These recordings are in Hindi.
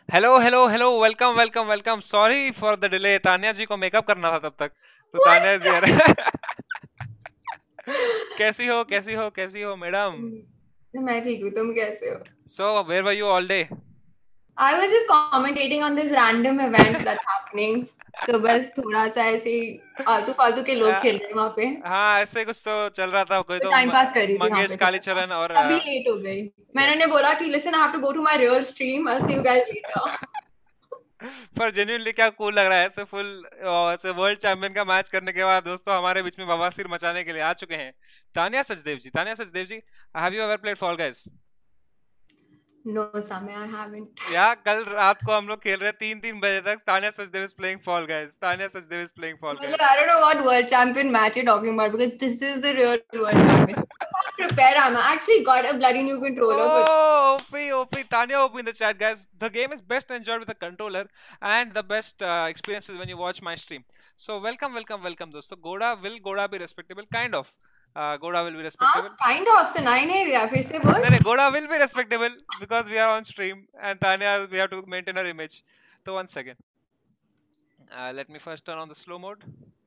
Hello hello hello, welcome welcome welcome. Sorry for the delay. Tania ji को मेकअप करना था तब तक, तो तानिया जी What? कैसी हो मैडम? मैं ठीक हूँ, तुम कैसे हो? So where were you all day? I was just commentating on this random event that's happening. तो बस थोड़ा सा ऐसे ही आलतू फालतू के लोग खेल रहे हैं वहां पे। हाँ, ऐसे कुछ तो चल रहा था। कोई तो तो टाइम पास कर रही थी वहां मंगेश पे थोड़ा सा। कालीचरण और तभी लेट हो गई। मैंने यस। उन्हें बोला कि listen, I have to go to my real stream. I'll see you guys later. पर जेन्युइनली क्या कूल लग रहा है, ऐसे फुल ऐसे वर्ल्ड चैंपियन का मैच करने के बाद दोस्तों हमारे बीच में बवासीर मचाने के लिए आ चुके हैं Tania Sachdev ji. Tania Sachdev ji, have you ever played Fall Guys? No, Samay, I haven't. यार कल रात को हम लोग खेल रहे 3-3 बजे तक। Tania Sachdev is playing Fall Guys. Tania Sachdev is playing Fall मतलब, Guys. I don't know what world champion match you're talking about because this is the real world champion. I'm not prepared. I'm actually got a bloody new controller for this. Oh, OP, Tanya OP in the chat, guys. The game is best enjoyed with a controller, and the best experiences when you watch my stream. So, welcome, welcome, welcome, दोस्तों. Goda be respectable? Kind of. Goda will be हाँ, respectable. काइंड ऑफ सुनाई नहीं दिया, फिर से बोल। नहीं, Goda will be respectable because we are on stream, and Tanya, we have to maintain our image. So, 1 second. Let me first turn on the slow mode.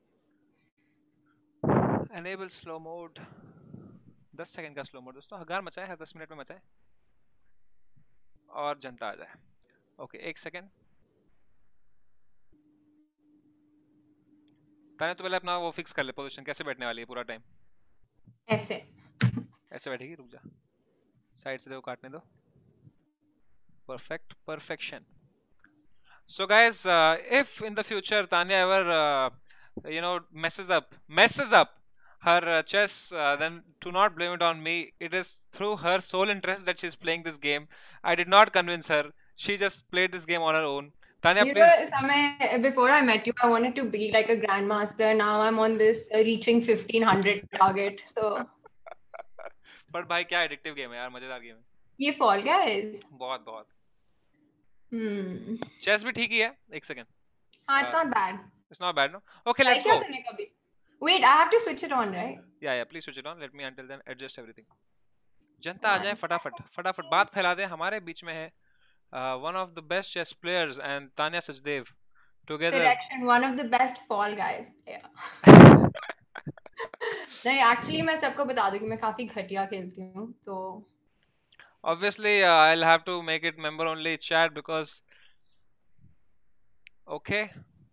Enable slow mode. 10 second का स्लो मोड दोस्तों, हगार मचाए, हर 10 मिनट में मचाए और जनता आ जाए। Okay, 1 second. ताने तो पहले अपना वो फिक्स कर ले, पोजीशन कैसे बैठने वाली है पूरा टाइम। ऐसे। ऐसे बैठेगी, रुक जा, साइड से देखो, काटने दो। Perfect, perfection. So guys, if in the future Tanya ever messes up her chess, then do not blame it on me. It is through her sole interest that she's playing this game. I did not convince her. She just played this game on her own. Tanya, You know, please. Samay, before I met you, I wanted to be like a grandmaster. Now I'm on this reaching 1500 target. So, पर भाई क्या एडिक्टिव गेम है यार, मजेदार गेम है। ये Fall Guys. बहुत बहुत। Hmm. चेस भी ठीक ही है। 1 सेकंड। हाँ, it's not bad. It's not bad, no? Okay, Try let's किया गो। तूने कभी? Wait, I have to switch it on, right? या please switch it on. Let me until then adjust everything. जनता आ जाए, One. फटाफट फटाफट बात फैला दे। हमारे बीच में है one of the best chess players and Tanya Sachdev together. Correction, one of the best Fall Guys player. नहीं, actually मैं सबको बता दूं कि मैं काफी घटिया खेलती हूँ, तो Obviously, I'll have to make it member only chat because okay,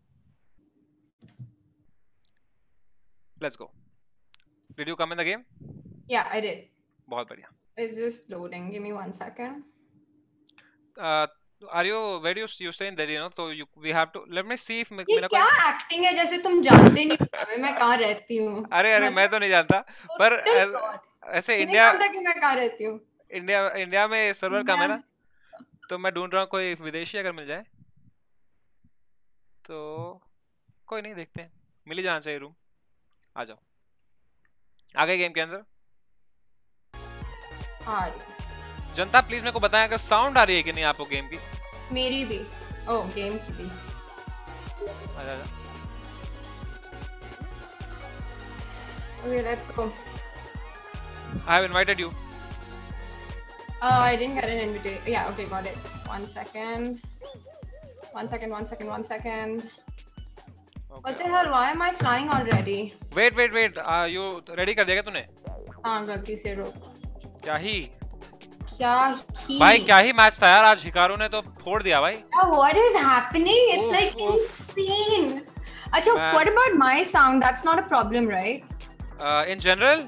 let's go. Did you come in the game? yeah, I did. बहुत बढ़िया। It's just loading. Give me 1 second. Uh, are you where do you stay in Delhi? No, so we have to let me see if ये मेरा क्या कोई। एक्टिंग है, जैसे तुम जानते नहीं हो मैं कहाँ रहती हूँ। अरे अरे, मैं मतलब तो नहीं जानता। पर टोटल फ्रॉड। ऐसे नहीं इंडिया जानता कि मैं कहाँ रहती हूँ। इंडिया इंडिया में सर्वर कम इंडिया है में। ना, तो मैं ढूंढ रहा हूँ कोई विदेशी अगर मिल जाए तो। कोई नहीं, देखते हैं, मिल ही जाना चाहिए रूम। आ जाओ, आ गए गेम के अंदर। हाँ, जनता प्लीज मेरे को बताएं अगर साउंड आ रही है कि नहीं आपको गेम की। मेरी भी। ओ, गेम की भी। आजा आजा। Okay, let's go. I have invited you. I didn't get an invitation. Yeah, okay, got it. 1 second. 1 second, 1 second, 1 second. What the hell? Why am I flying already? Wait wait wait, you ready कर दिया क्या तूने? हाँ, गलती से रोक। क्या ही क्या ही? भाई, क्या ही मैच था यार आज। हिकारू ने तो फोड़ दिया भाई। What is happening? It's Oof, like oof. insane. Acha, Man. what about my sound? That's not a problem, right? In general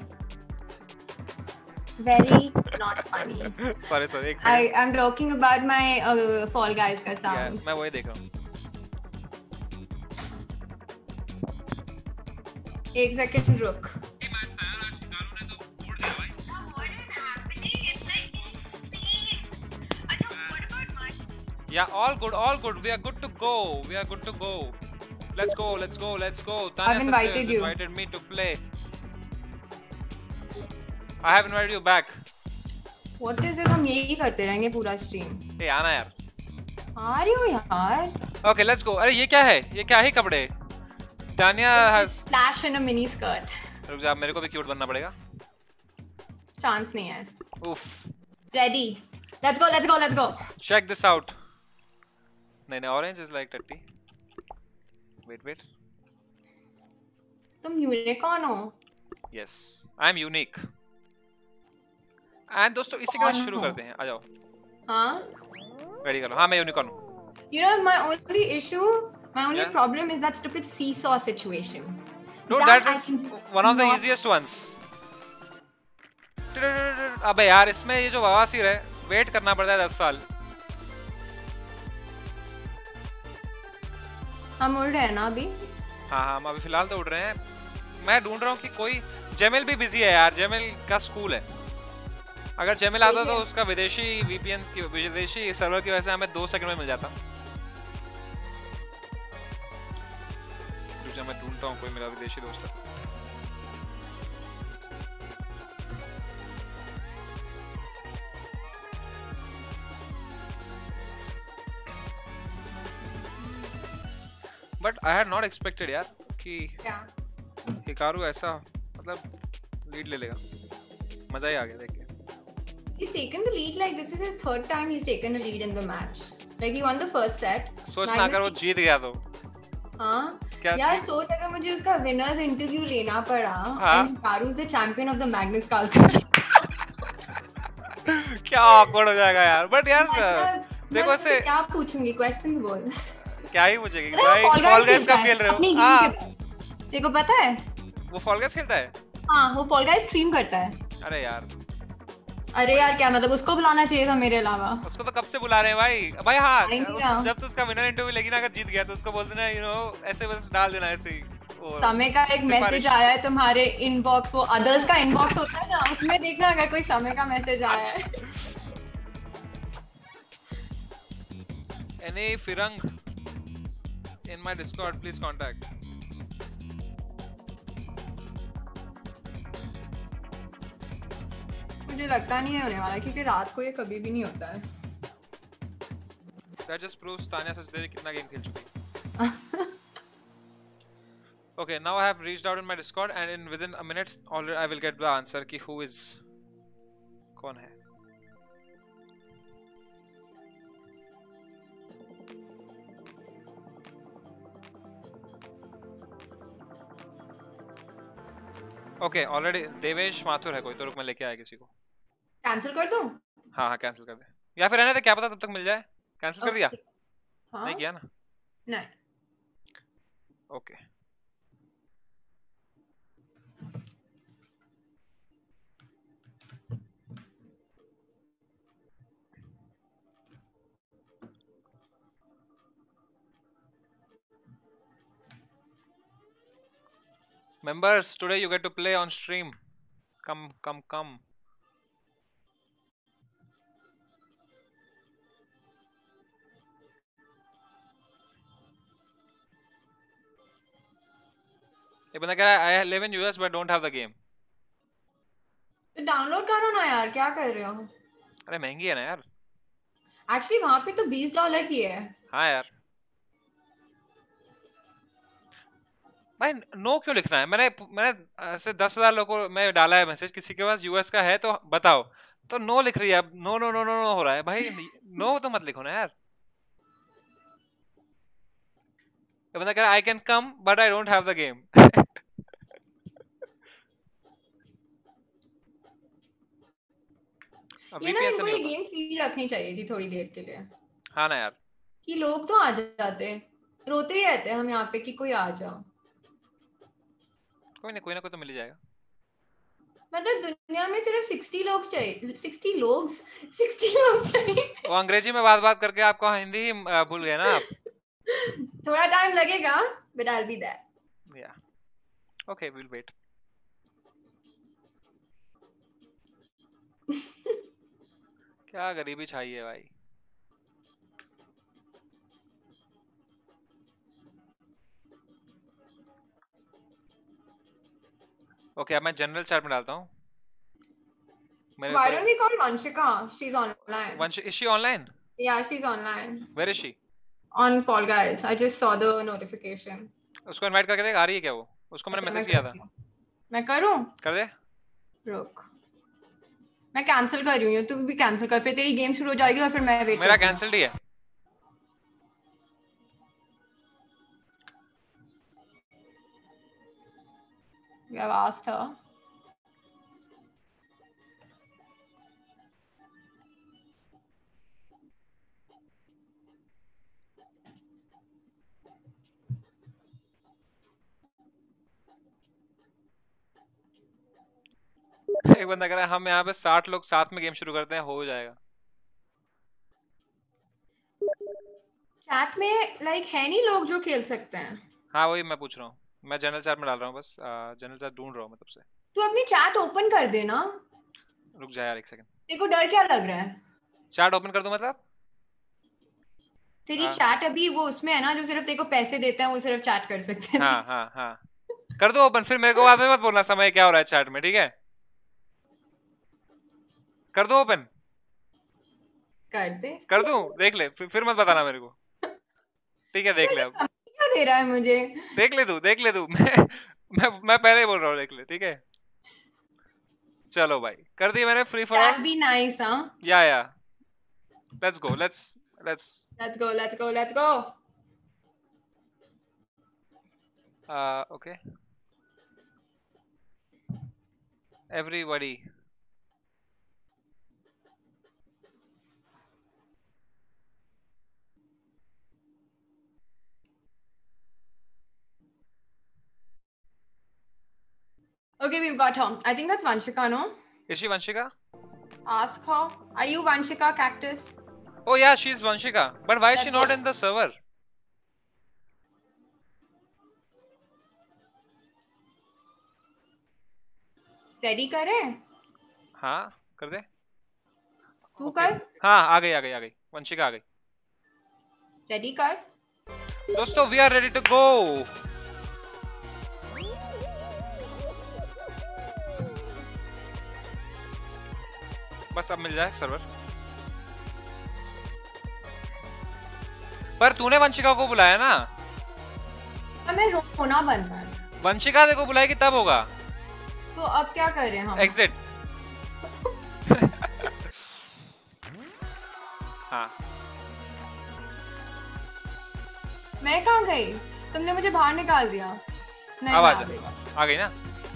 Very not funny. Sorry sorry, एक second. I'm talking about my Fall Guys का sound. मैं वही देख रहा हूँ। 1 second रुक. What is happening? It's like insane. Acha, what about my? Yeah, all good, all good. We are good to go. We are good to go. Let's go, let's go, let's go. Tanya I've Sachdev invited has you. invited me to play. I have invited you back. What is it? हम यही करते रहेंगे पूरा stream. Hey, आना यार। आ रही हूँ यार. Okay, let's go. अरे ये क्या है? ये क्या ही कपड़े? Tanya has. Flash in a mini skirt. रुक जा, मेरे को भी क्यूट बनना पड़ेगा। Chance नहीं है. Oof. Ready. Let's go, let's go, let's go. Check this out. नहीं नहीं, ऑरेंज इज लाइक टट्टी. वेट. तुम यूनिकॉर्न हो? Yes, I am unique. And दोस्तों इसी के साथ शुरू करते हैं. आ जाओ. हाँ. रेडी करो. हाँ मैं यूनिकॉर्न हूँ. You know, my only problem is that stupid seesaw situation. No, that is one of the easiest ones. अबे यार इसमें ये जो बवासीर है, वेट करना पड़ता है 10 साल. हम उड़ रहे हैं ना अभी. हाँ हम अभी फिलहाल तो उड़ रहे हैं. मैं ढूंढ रहा हूँ कि कोई. जेमिल भी बिजी है यार. जेमिल का स्कूल है. अगर जेमिल आता तो उसका विदेशी वीपीएन की विदेशी सर्वर की वजह से हमें 2 सेकंड में मिल जाता. मैं ढूंढता हूँ कोई मेरा विदेशी दोस्त है. But I had not expected यार कि हिकारू ऐसा मतलब लीड ले लेगा. मजा ही आ गया देख के. He's taken the lead like this is his third time he's taken a lead in the match. Like he won the first set. सोचना अगर वो जीत गया तो. हाँ यार सोच अगर मुझे उसका विनर्स इंटरव्यू लेना पड़ा. And Hikaru is the champion of the Magnus Carlsen. क्या awkward हो जाएगा यार. बट यार देखो से क्या पूछूंगी क्वेश्चंस बोल. क्या ही पूछेगी भाई. फॉल गाइस का खेल रहे हो. हाँ देखो पता है वो फॉल गाइस खेलता है. हाँ वो फॉल गाइस स्ट्रीम करता है. अरे यार क्या मतलब उसको बुलाना चाहिए था मेरे अलावा. उसको तो कब से बुला रहे हैं भाई. हाँ जब तो उसका विनर इंटरव्यू लेगी ना अगर जीत गया तो उसको बोल देना यू नो ऐसे बस डाल देना ऐसे ही. समय का एक मैसेज आया है तुम्हारे इनबॉक्स. वो अदर्स का इनबॉक्स होता है ना उसमें देखना अगर कोई समय का मैसेज आया है. Any Firang in my Discord, please contact. मुझे लगता नहीं है होने वाला क्योंकि रात को ये कभी भी नहीं होता है. That just proves Tanya Sachdev कितना गेम खेल चुकी है. Okay, now I have reached out in my Discord and within a minute already I will get the answer कि who is कौन है. ओके ऑलरेडी देवेश माथुर है कोई तो रुक मैं लेके आया किसी को. कैंसिल कर दूं? हाँ कैंसिल कर दे या फिर रहने दे. क्या पता तब तक मिल जाए. कैंसिल कर दिया? हाँ? नहीं किया ना. नहीं. Okay members today you get to play on stream. Come. ये बंदा कह रहा है I live in US but don't have the game. तो डाउनलोड करो ना यार. क्या कर रहे हो? अरे महंगी है ना यार. एक्चुअली वहां पे तो $20 की है. हाँ यार भाई नो क्यों लिखना है. मैंने ऐसे 10,000 लोगों को मैं डाला है मैसेज किसी के पास यूएस का है तो बताओ तो नो लिख रही है. अब no no no no no हो रहा है भाई. नो तो मत लिखो ना यार. ये बंदा कह रहा है I can come but I don't have the game. ये ना इनको ये गेम फ्री रखनी चाहिए थी थोड़ी देर के लिए. हाँ ना यार कि लोग तो आ जाते. रोते ही रहते हैं हम यहाँ पे कि कोई आ जाओ. कोई ना कोई तो मिल जाएगा. मतलब दुनिया में सिर्फ 60 लोग चाहिए. 60 लोग चाहिए. वो अंग्रेजी में बात करके आपको हिंदी ही भूल गए ना आप. थोड़ा टाइम लगेगा but I'll be there. Yeah. Okay, we'll wait. क्या गरीबी छाई है भाई. ओके अब मैं जनरल चैट में डालता हूँ. Why don't we call Vanshika? She's online. Is she online? Yeah, she's online. Where is she? On Fall Guys. I just saw the notification. उसको इनवाइट करके देख आ रही है क्या वो. उसको मैंने मैसेज किया था. मैं करूँ? कर दे. रुक मैं कैंसिल कर रही हूँ. तू भी कैंसिल कर फिर तेरी गेम शुरू हो जाएगी और फिर मैं वेट. मेरा कैंसिल्ड ही है. You have asked her. एक बंदा कह रहा है हम यहाँ पे 60 लोग साथ में गेम शुरू करते हैं, हो जाएगा। चैट में लाइक है नहीं लोग जो खेल सकते हैं। हाँ वही मैं पूछ रहा हूँ, मैं जनरल चैट में डाल रहा हूँ बस, जनरल चैट ढूंढ रहा हूँ मैं तब से। तू अपनी चैट ओपन कर दे ना। रुक जा यार एक सेकंड। तेरे को डर क्या लग रहा है? चैट ओपन कर दूं मतलब? तेरी चैट अभी वो उसमें है ना जो सिर्फ तेरे को पैसे देते हैं, वो सिर्फ चैट कर सकते हैं। हाँ हाँ हाँ कर दो ओपन, फिर मेरे को बाद में मत बोलना समय क्या हो रहा है चैट में, ठीक है? कर दो ओपन। कर दे। कर दूं? देख ले फिर मत बताना मेरे को, ठीक है? देख ले अब। क्या दे रहा है मुझे? देख ले तू मैं पहले ही बोल रहा हूँ, देख ले, ठीक है? चलो भाई कर दी मैंने free for That'd be nice, huh? या let's go let's Let's go. Okay, everybody. Okay, we've got her. I think that's Vanshika, no? Is she Vanshika? Ask her. Are you Vanshika Cactus? Oh yeah, she's Vanshika. But why is she not in the server? Ready करे? हाँ कर दे। तू कर? हाँ आ गई वंशिका आ गई। Ready कर? दोस्तों we are ready to go. बस अब मिल जाए सर्वर। पर तूने वंशिका को बुलाया ना? मैं रोना बंद कर। वंशिका को बुलाएगी तब होगा। तो अब क्या कर रहे हैं हम? एग्जिट। हाँ मैं कहाँ गई? तुमने मुझे बाहर निकाल दिया। नहीं आवाज आ गई ना?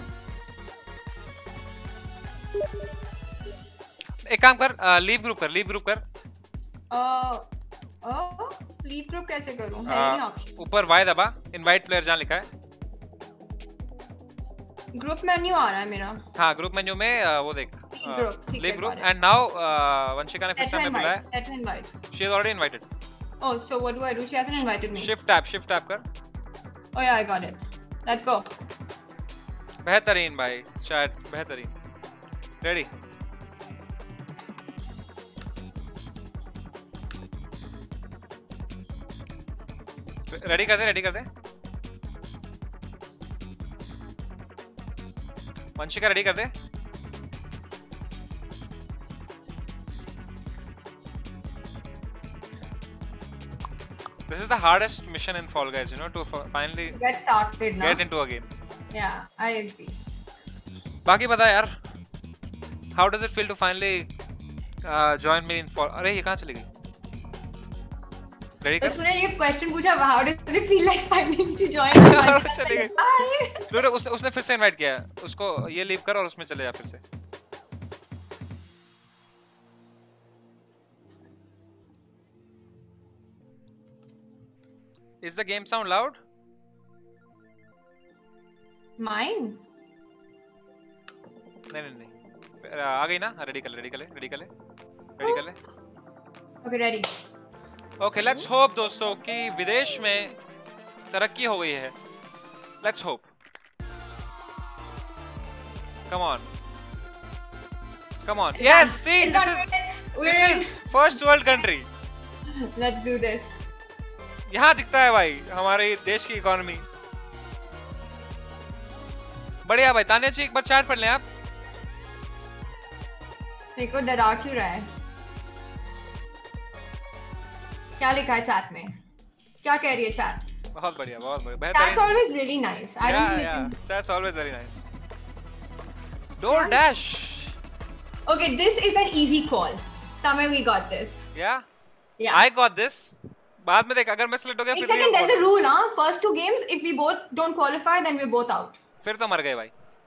एक काम कर, लीव ग्रुप कर। लीव ग्रुप कैसे करूं? है नहीं ऑप्शन। ऊपर वाई दबा, इनवाइट प्लेयर जहाँ लिखा है। ग्रुप मेन्यू आ रहा है मेरा। हाँ ग्रुप मेन्यू में वो देख, leave group and now Vanshika ने फिर से हमें बुलाया। Let her invite. She is already invited. Oh, so what do I do? She hasn't invited me. Shift tab कर। Oh yeah, I got it. Let's go. बेहतरीन भाई, शायद बेहतरीन। रेडी? रेडी कर दे। वंशिका रेडी कर दे। This is the hardest mission in Fall Guys, you know, to finally get started now. Get into a game. Yeah, I agree. बाकी बता यार, how does it feel to finally join me in Fall? अरे ये कहाँ चली गई? तो तूने ये क्वेश्चन पूछा, how does it feel like finally to join me? चली गई। उसने फिर से इनवाइट किया, उसको ये लीव कर और उसमें चले जा फिर से। Is the game sound loud? Mine? नहीं आ गई ना? रेडी कर ले। Okay, ready. Okay, let's hope दोस्तों कि विदेश में तरक्की हो गई है। Let's hope. Come on. Yes, see, this is first world country. Let's do this. यहाँ दिखता है भाई हमारे देश की इकोनॉमी। बढ़िया भाई। तानिया जी एक बार चैट पढ़ लें आप। मेरे को डरा क्यों रहा है? क्या लिखा है चैट में? क्या कह रही है चैट? बहुत बढ़िया। That's always really nice. I don't think yeah. That's always very nice. DoorDash. Okay, this is an easy call. Somewhere we got this. Yeah. Yeah. I got this. बाद में देख, अगर मैं सिलेक्ट हो गया फिर there's a rule, huh? First two games, if we both don't qualify, then we're both out. फिर तो मर गए भाई।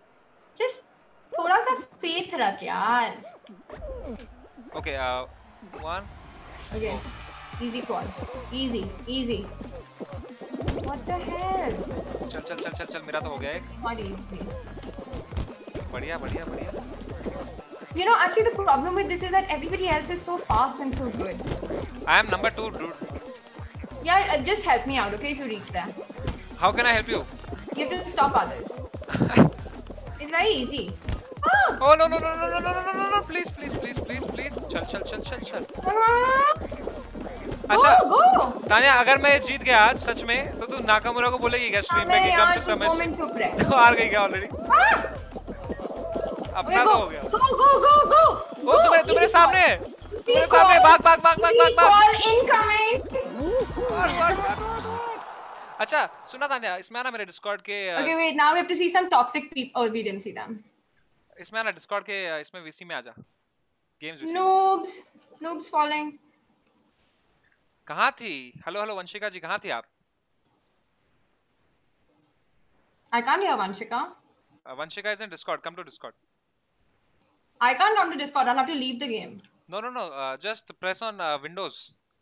Just थोड़ा सा faith रख यार. Okay, one. Okay. Easy call. Easy. Easy. What the hell? चल चल चल चल चल, मेरा तो हो गया एक. Not easy. बढ़िया बढ़िया बढ़िया. You know, actually the problem with this is that everybody else is so fast and so good. I am number 2, dude. Yeah, just help me out, okay, if you reach there. How can I help you? You have to stop others. It's very easy. Oh! Oh no no no no no no no no no! Please please please please please. चल चल चल चल चल. अच्छा. Go, go! तानिया, अगर मैं जीत गया आज सच में, तो तू नाकामुरा को बोलेगी क्या स्ट्रीम पे कि कम टू समय? 2 मिनट चुप रह. तो हार गई क्या ऑलरेडी? अपना तो हो गया. Go, go, go, go! वो तुम्हारे सामने है. तुम्हारे सामने. भाग भाग भाग भाग भाग भाग. Call incoming. अच्छा सुना तानिया, इसमें आना मेरे डिस्कॉर्ड के. Okay, wait. Now we have to see some toxic people. Oh, we didn't see them. इसमें आना डिस्कॉर्ड के, इसमें वीसी में आजा. Games VC. Noobs. Noobs falling. कहाँ थी? हेलो हेलो वंशिका जी, कहाँ थी आप? I can't hear Vanshika. Vanshika is in Discord. Come to Discord. I can't come to Discord. I'll have to leave the game. No no no. Just press on Windows.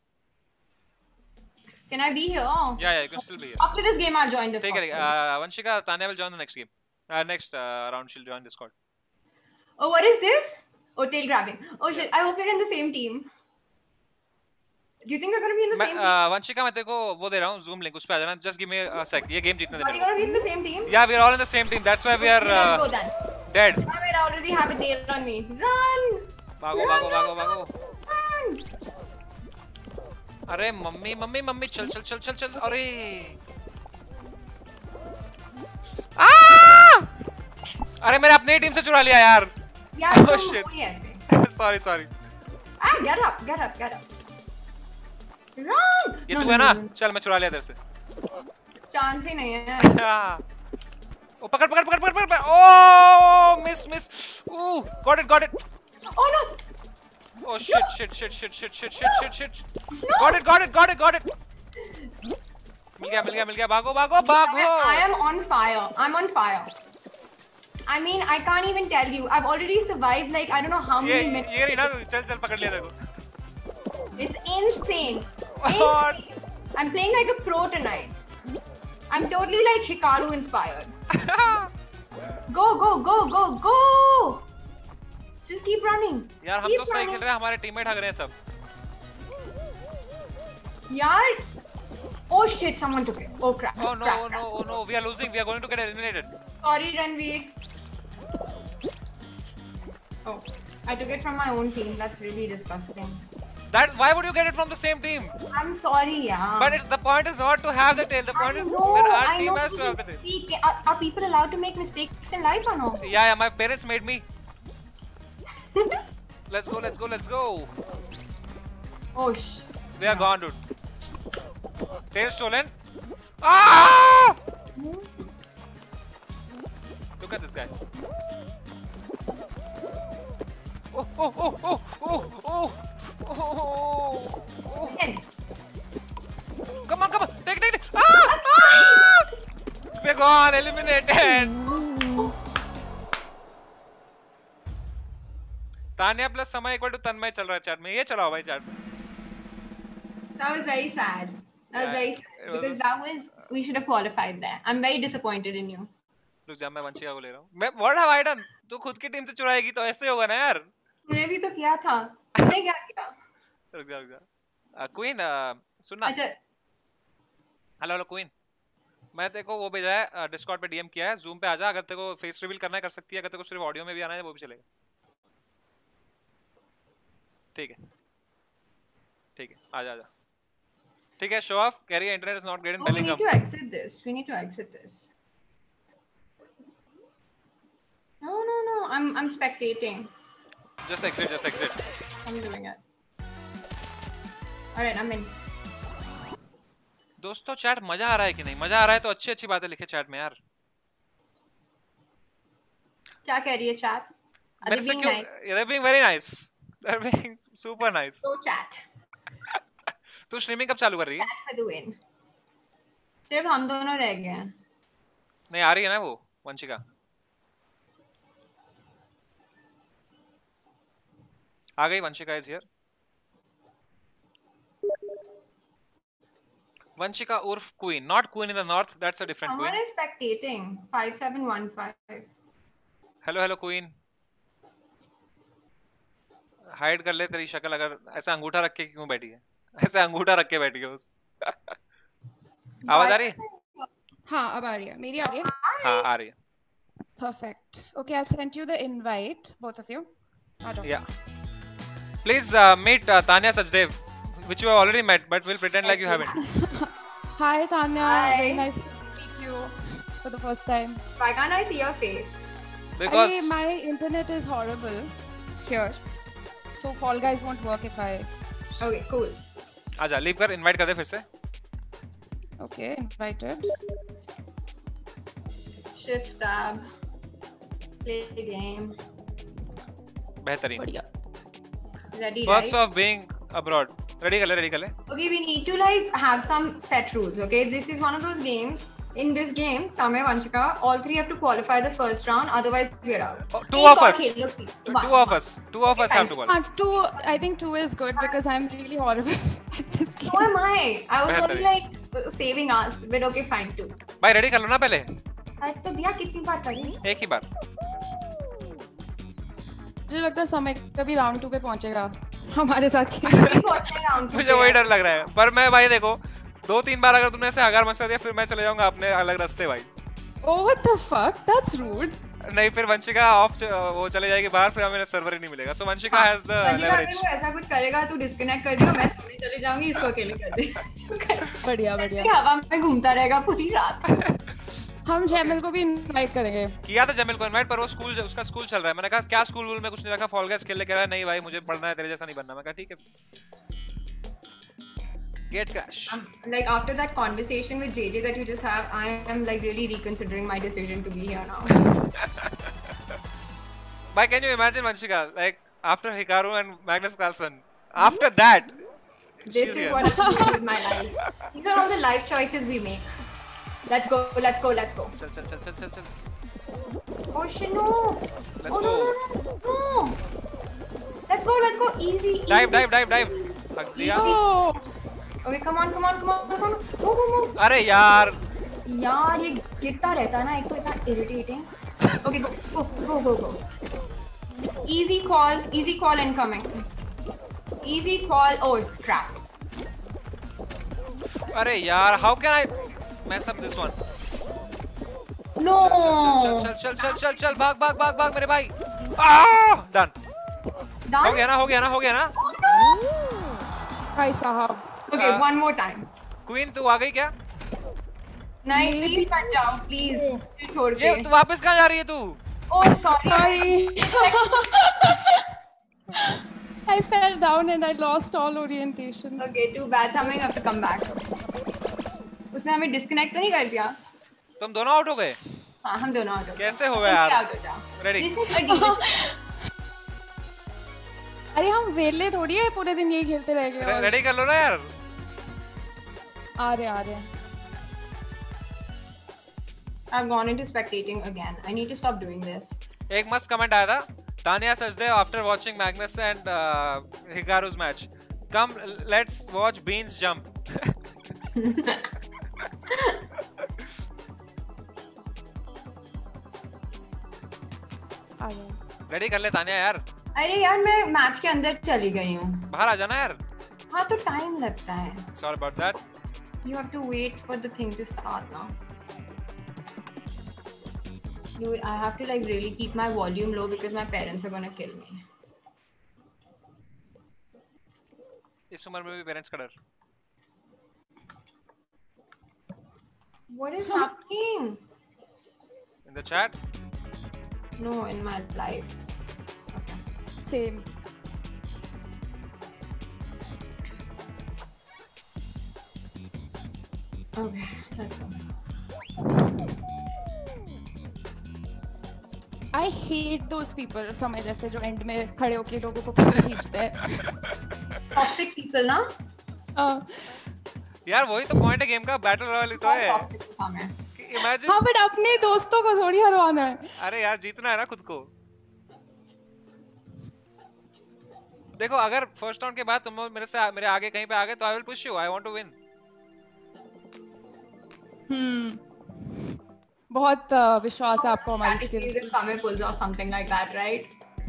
Can I be here? Yeah, you can still be here. After this game, I'll join Discord. Take it. Vanshika, Tanya will join the next game. Next round, she'll join Discord. Oh, what is this? Oh, tail grabbing. Oh shit! I hope you're in the same team. Do you think we're gonna be in the same team? Vanshika, मैं तेरे को वो दे रहा हूँ Zoom link, उस पे आ जाना. Just give me a sec. ये game जीतने Are देना. you gonna be in the same team? Yeah, we are all in the same team. That's why we are Let's go then. dead. I already have a tail on me. Run! भागो Run, भागो run, भागो भागो. Run! अरे मम्मी मम्मी मम्मी, चल चल चल चल चल. अरे अरे मैंने अपनी टीम से चुरा लिया यार. Yeah, Oh, तुम shit. हो ही ऐसे. Sorry sorry. Ah, get up, get up, get up. Run! ये No, तू no, है ना? no, no. चल मैं चुरा लिया तेरे से. Chance ही नहीं है. ओ पकड़ पकड़ पकड़ पकड़ पकड़. Oh miss miss. Oh got it. Oh no! Oh shit shit shit shit shit shit shit shit. Got it. मिल गया. भागो. I am on fire. I'm on fire. I mean, I can't even tell you. I've already survived like I don't know how many minutes. ये रही ना. चल पकड़ लिया तेरे को. It's insane. What? Insane. I'm playing like a pro tonight. I'm totally like Hikaru inspired. Go! Just keep running. यार हम Keep तो सही running. खेल रहे हैं, हमारे टीममेट हग रहे हैं सब. Yaar. Oh shit, someone took it. Oh crap. Oh no, crap, oh no, oh no, we are losing. We are going to get eliminated. Sorry, Ranveer. Oh, I took it from my own team. That's really disgusting. Why would you get it from the same team? I'm sorry, yeah. But the point is not to have the tail. The point is No, that our I team know has to have the tail. mistake. Are people allowed to make mistakes in life or no? Yeah, my parents made me. Let's go. Oh They are gone, dude. Tail stolen. Ah! Look at this guy. Oh. Again. Come on. Take it. Ah! We're gone. Eliminated. Tanya plus Samay equal to Tanmay चल रहा है चैट में. ये चलाओ भाई चैट में. That was very sad. That was Yeah, very sad it was because a- that was we should have qualified there. I'm very disappointed in you. रुक जा, मैं वंशिका को ले रहा हूँ. मैं व्हाट हैव आई डन? तू खुद की टीम से चुराएगी तो ऐसे होगा ना यार. तूने भी तो किया था. तूने क्या किया? रुक जा. क्वीन सुनना. अच्छा. Hello queen. मैं तेरे को वो भेजा है, डिस्कॉर्ड पे डीएम किया है. जूम पे आजा. अगर तेरे को फेस रिवील करना है कर सकती है. अगर तेरे को सिर्फ ऑडियो में भी आना है वो भी चलेगा. ठीक है आजा. ठीक है, शो ऑफ. कह रही है internet is not get in Oh, we Bellingham. need to exit this. We need to exit this. No. I'm spectating. Just exit. I'm doing it. Alright, I'm in. दोस्तों चैट मजा आ रहा है कि नहीं? मजा आ रहा है तो अच्छी बातें लिखे चैट में यार. क्या कह रही है chat? Are मेरे they से being क्यों? nice? They're being very nice. They're being super nice. So chat. तू स्ट्रीमिंग कब चालू कर रही है? Chat for the win. सिर्फ हम दोनों रह गए हैं. नहीं आ रही है ना वो वंशिका. आ गई Vanshika is here. Vanshika Urf Queen, not Queen in the North. That's a different Someone Queen. is spectating. 5715. Hello Queen. Hide कर ले तेरी शक्ल, अगर ऐसा अंगूठा रख के क्यों बैठी है? ऐसे अंगूठा रख के बैठी है उस। आवाज आ रही है? हाँ अब आ रही है, मेरी आ रही है? हाँ आ रही है। Perfect. Okay, I've sent you the invite, both of you. Yeah. Please meet Tanya Sachdev, which you have already met, but we'll pretend like you haven't. Hi Tanya. Hi. Very nice to meet you for the first time. Why can't I see your face? Because my internet is horrible here, so Fall Guys won't work if I. Okay, cool. आजा, लीव कर, इनवाइट कर दे फिर से। Okay, invited. Shift tab. Play the game. बेहतरीन। बढ़िया। Ready, Perks right? of being abroad. Ready कर ले। Okay, we need to like have some set rules. Okay, this is one of those games. In this game, Samay, Vanshika, all three have to qualify the first round. Otherwise, we're out. Oh, two of us Two have to qualify. Two. I think two is good because I'm really horrible at this game. So am I. I was only like saving us. But okay, fine, two. भाई रेडी कर लो ना पहले। तो दिया कितनी बार करें? एक ही बार। मुझे लगता है समय कभी राउंड 2 पे पहुंचेगा हमारे साथ मुझे वही डर लग रहा है, पर मैं भाई देखो 2-3 बार अगर तुमने ऐसे हगार मचा दिया फिर मैं चले जाऊंगा अपने अलग रास्ते भाई। Oh what the fuck? That's rude. नहीं फिर वंशिका ऑफ वो चले जाएगी बाहर, फिर हमें सर्वर ही नहीं मिलेगा। So Vanshika has the leverage. वो ऐसा कुछ करेगा तू डिस्कनेक्ट कर दियो, मैं सोने चली जाऊंगी, इसको अकेले कर दे। बढ़िया। हवा में घूमता रहेगा पूरी रात। हम जैमिल को भी इनवाइट करेंगे। किया था जैमिल को इनवाइट, पर वो स्कूल उसका स्कूल चल रहा है। मैंने कहा क्या स्कूल में कुछ नहीं रखा, फॉल गाइस खेलने के रहा है। नहीं भाई मुझे पढ़ना है, तेरे जैसा नहीं बनना। मैं कहा ठीक है। Get crash. Like after that conversation with JJ that you just have, I am like really reconsidering my decision to be here now. But can you imagine Vanshika, like after Hikaru and Magnus Carlsen, after that, this is what I'm doing with my life. These are all the life choices we make. Let's go. चल। Oh shit, no. Let's Oh, go. no. Let's go. Easy. Dive. हक दिया। Okay, come on. Move. अरे यार ये गिरता रहता है ना, एक तो इतना irritating. Okay, go. Easy call incoming. Easy call. Oh crap. अरे यार, how can I mess up this one? No. चल भाग मेरे भाई। Done. हो गया ना। भाई साहब। Okay, one more time. Queen तू आ गई क्या? नहीं, please मत जाओ, please छोड़ के। ये तू वापस कहाँ जा रही है तू? Oh sorry. I fell down and I lost all orientation. Okay, too bad. Someone have to come back. उसने हमें डिस्कनेक्ट तो नहीं कर दिया? तुम दोनों आउट हो गए? हाँ, हम दोनों आउट हो गए। कैसे हो गए यार? आउट हो जाओ। रेडी? अरे हम वेले थोड़ी है, पूरे दिन यही खेलते रहेंगे। रेडी कर लो ना यार। आ रहे। I've gone into spectating again. I need to stop doing this. एक मस्त कमेंट आया था, Tania Sachdev after watching Magnus and Hikaru's match, come let's watch Beans jump. Ready कर ले तानिया यार। अरे यार मैं मैच के अंदर चली गई हूँ। बाहर आ जाना यार। हाँ तो टाइम लगता है। Sorry about that. You have to wait for the thing to start now. Dude, I have to like really keep my volume low because my parents are gonna kill me. इस उम्र में भी पेरेंट्स का डर। What is happening? In the chat? No, in my life. Okay. Same. Okay, let's go. I hate those people, समय जैसे जो एंड में खड़े होके लोगों को पीछे खींचते हैं। Toxic people ना? यार वही तो पॉइंट है गेम का, बैटल रॉयल ही तो है। Toxic तो काम है। Imagine। हाँ बट अपने दोस्तों को थोड़ी हरवाना है। अरे यार जीतना है ना खुद को। देखो अगर फर्स्ट राउंड के बाद तुम मेरे आगे कहीं पे आ गए तो I will push you, I want to win. बहुत विश्वास है आपको हमारी Strategies skills. if Samir pulls off something like that, right?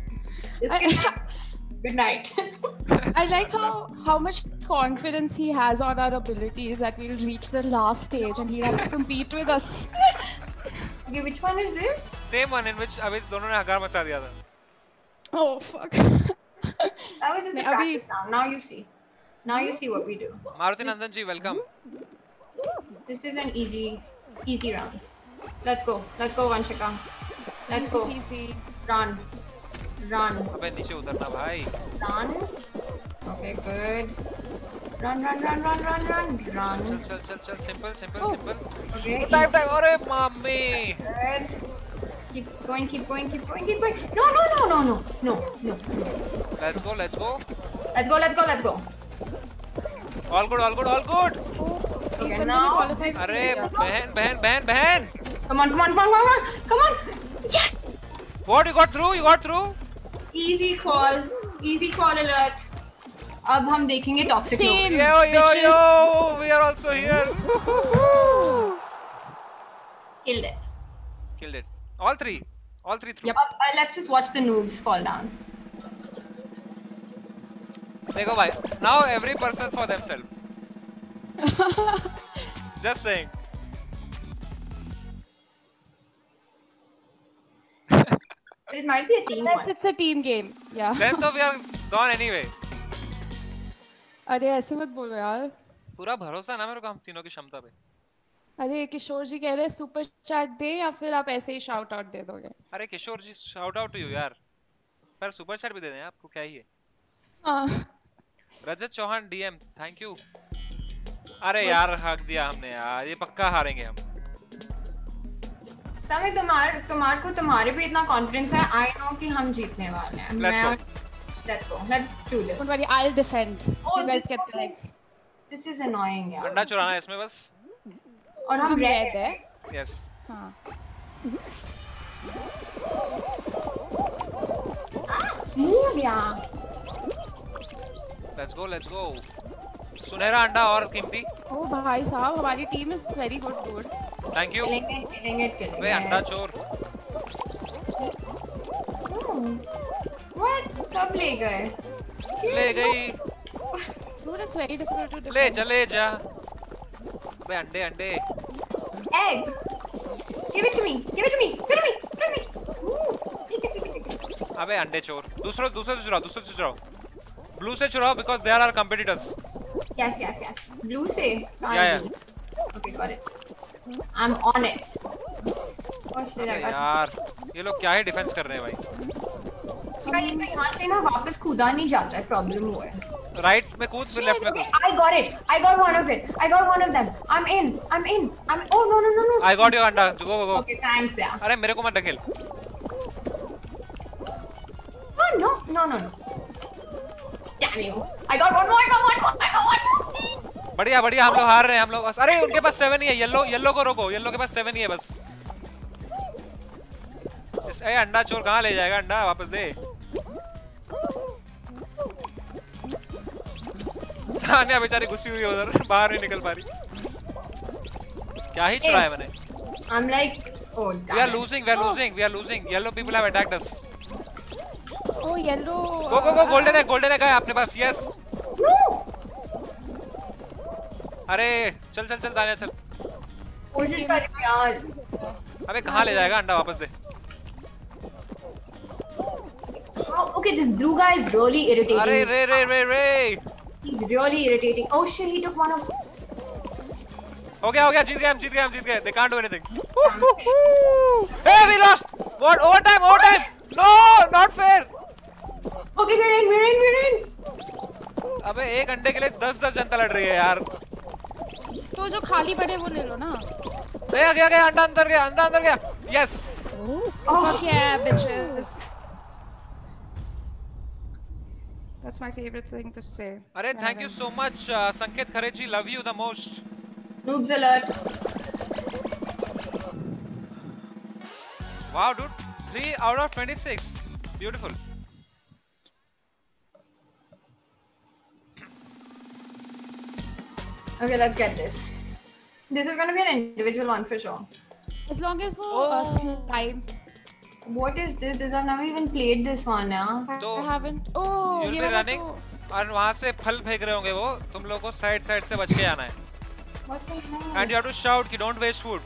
Good night. I like how much confidence he has on our abilities that we'll reach the last stage and he'll have to compete with us. Okay, which one is this? Same one in which अभी दोनों ने हकार मचा दिया था. Oh fuck. That was just a अभी practice round. Now you see. Now you see what we do. Maruti Nandan ji welcome. This is an easy round. Let's go. Let's go, Vanshika. Let's go. easy. Run. Run. अबे नीचे उतरना भाई. Run. Okay, good. Run. Run. चल सिंपल. Okay. टाइम अरे मम्मी. Good. Keep going. No. Let's go. Let's go. All good. Okay, now. अरे बहन. Come on. Yes. What you got through? Easy call alert. अब हम देखेंगे toxic Same. लोग. Yo, we are also here. Killed it. All three through. Yep. Let's just watch the noobs fall down. देखो भाई, now every person for themselves. Just saying. But it might be a team Unless one. it's a team game. Yeah. Then तो we are gone anyway. अरे ऐसे मत बोलो यार. पूरा भरोसा ना मेरे को हम तीनों की क्षमता पे. अरे किशोर जी कह रहे हैं सुपर चैट दे या फिर आप ऐसे ही शाउट आउट दे दोगे. अरे Kishore ji shout out to you यार. पर सुपर चैट भी दे दें आपको, क्या ही है. हाँ. Rajat Chauhan DM thank you. अरे यार हक दिया हमने यार, ये पक्का हारेंगे हम. समय तुम्हारे पे इतना कॉन्फिडेंस है. आई नो कि हम जीतने वाले हैं. Let's go. Let's do this. Don't worry, I'll defend. Oh, You guys this get the one legs. This is annoying यार. अंडा चुराना है इसमें बस. और हम हम red red है. यस. हाँ. Move यार. Let's go. सुनहरा अंडा और कीमती. ओ भाई साहब हमारी team is very good. Thank you. Killing वे अंडा it. चोर. What? सब ले गए. ले गई. Dude, it's very difficult to defend. ले चले जा. अबे अंडे. Egg. Give it to me. Take it. अबे अंडे चोर. दूसरे से चुराओ. ब्लू से चुराओ because they are our competitors. Yes. Blue से. Yeah. Okay, got it. I'm on it. Oh shit, I got यार ये लोग क्या ही डिफेंस कर रहे हैं भाई. यार इनका यहाँ से ना वापस कूदा नहीं जाता है. प्रॉब्लम हुआ है. राइट में कूद फिर लेफ्ट में Okay, कूद. I got it. I got one of them. I'm in. Oh no. I got your अंडा. Go. Okay, thanks यार. अरे मेरे को मत ढकेल. Oh no. Damn you. I got one more. बढ़िया हम लोग हार रहे हैं हम लोग. अरे उनके पास 7 ही है. येलो को रोको. येलो के पास 7 ही है बस. ए अंडा चोर कहाँ ले जाएगा अंडा. वापस दे. तान्या बेचारी गुस्सी हुई है उधर. बाहर नहीं निकल पा रही. क्या ही चुराया मैंने. I'm like, oh damn. We are losing. Yellow people have attacked us. Oh yellow. Go. Golden है गए अपने पास. Yes. No. अरे चल तान्या चल. कोशिश कर रही हूँ यार. अबे कहाँ ले जाएगा अंडा. वापस दे. Okay, this blue guy is really irritating. अरे रे. He's really irritating. Oh shit, he took one of. हो गया जीत गए. They can't do anything. Hey, we lost. What? Overtime. No, not fair. Okay, we're in. अबे एक अंडे के लिए 10 जनता लड़ रही है यार. तो जो खाली पड़े वो ले लो ना. गया अंडा अंदर गया. Yes. Fuck yeah, bitches. That's my favorite thing to say. अरे thank you so much संकेत खरे जी. Love you the most. Noobs alert. Wow dude. 3 out of 26. Beautiful. Okay, let's get this. This is gonna be an individual one for sure. As long as वो Oh. slime. What is this? I've never even played this one, yeah. तो I haven't. Oh, you'll ये be वाला running तो और वहां से फल फेंक रहे होंगे वो, तुम लोगों को साइड साइड से बच के आना है. What the hell? And you have to shout कि don't waste food.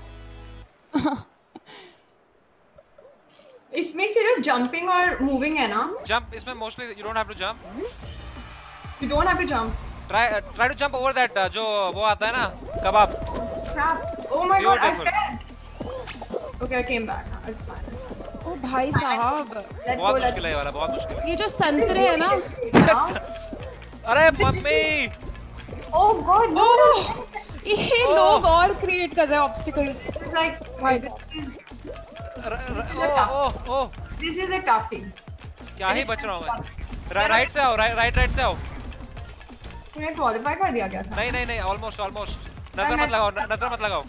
इसमें सिर्फ jumping और moving है ना? Jump, इसमें mostly you don't have to jump. You don't have to jump. Try to jump over that जो वो आता है ना कबाब. Crap. Oh my god, I Beautiful. fell. Okay, I came back. It's fine. ओ भाई साहब, Let's go, बहुत let's मुश्किल है ये वाला, बहुत मुश्किल है. ये जो संतरे है ना, अरे मम्मी. Oh god, no, no. ये लोग और क्रिएट कर रहे हैं obstacles. This is like, My oh this is a toughie. क्या ही बच रहा हूँ मैं. राइट से आओ, राइट से आओ. तूने क्वालिफाई कर दिया क्या था? नहीं ऑलमोस्ट. नजर मत लगाओ.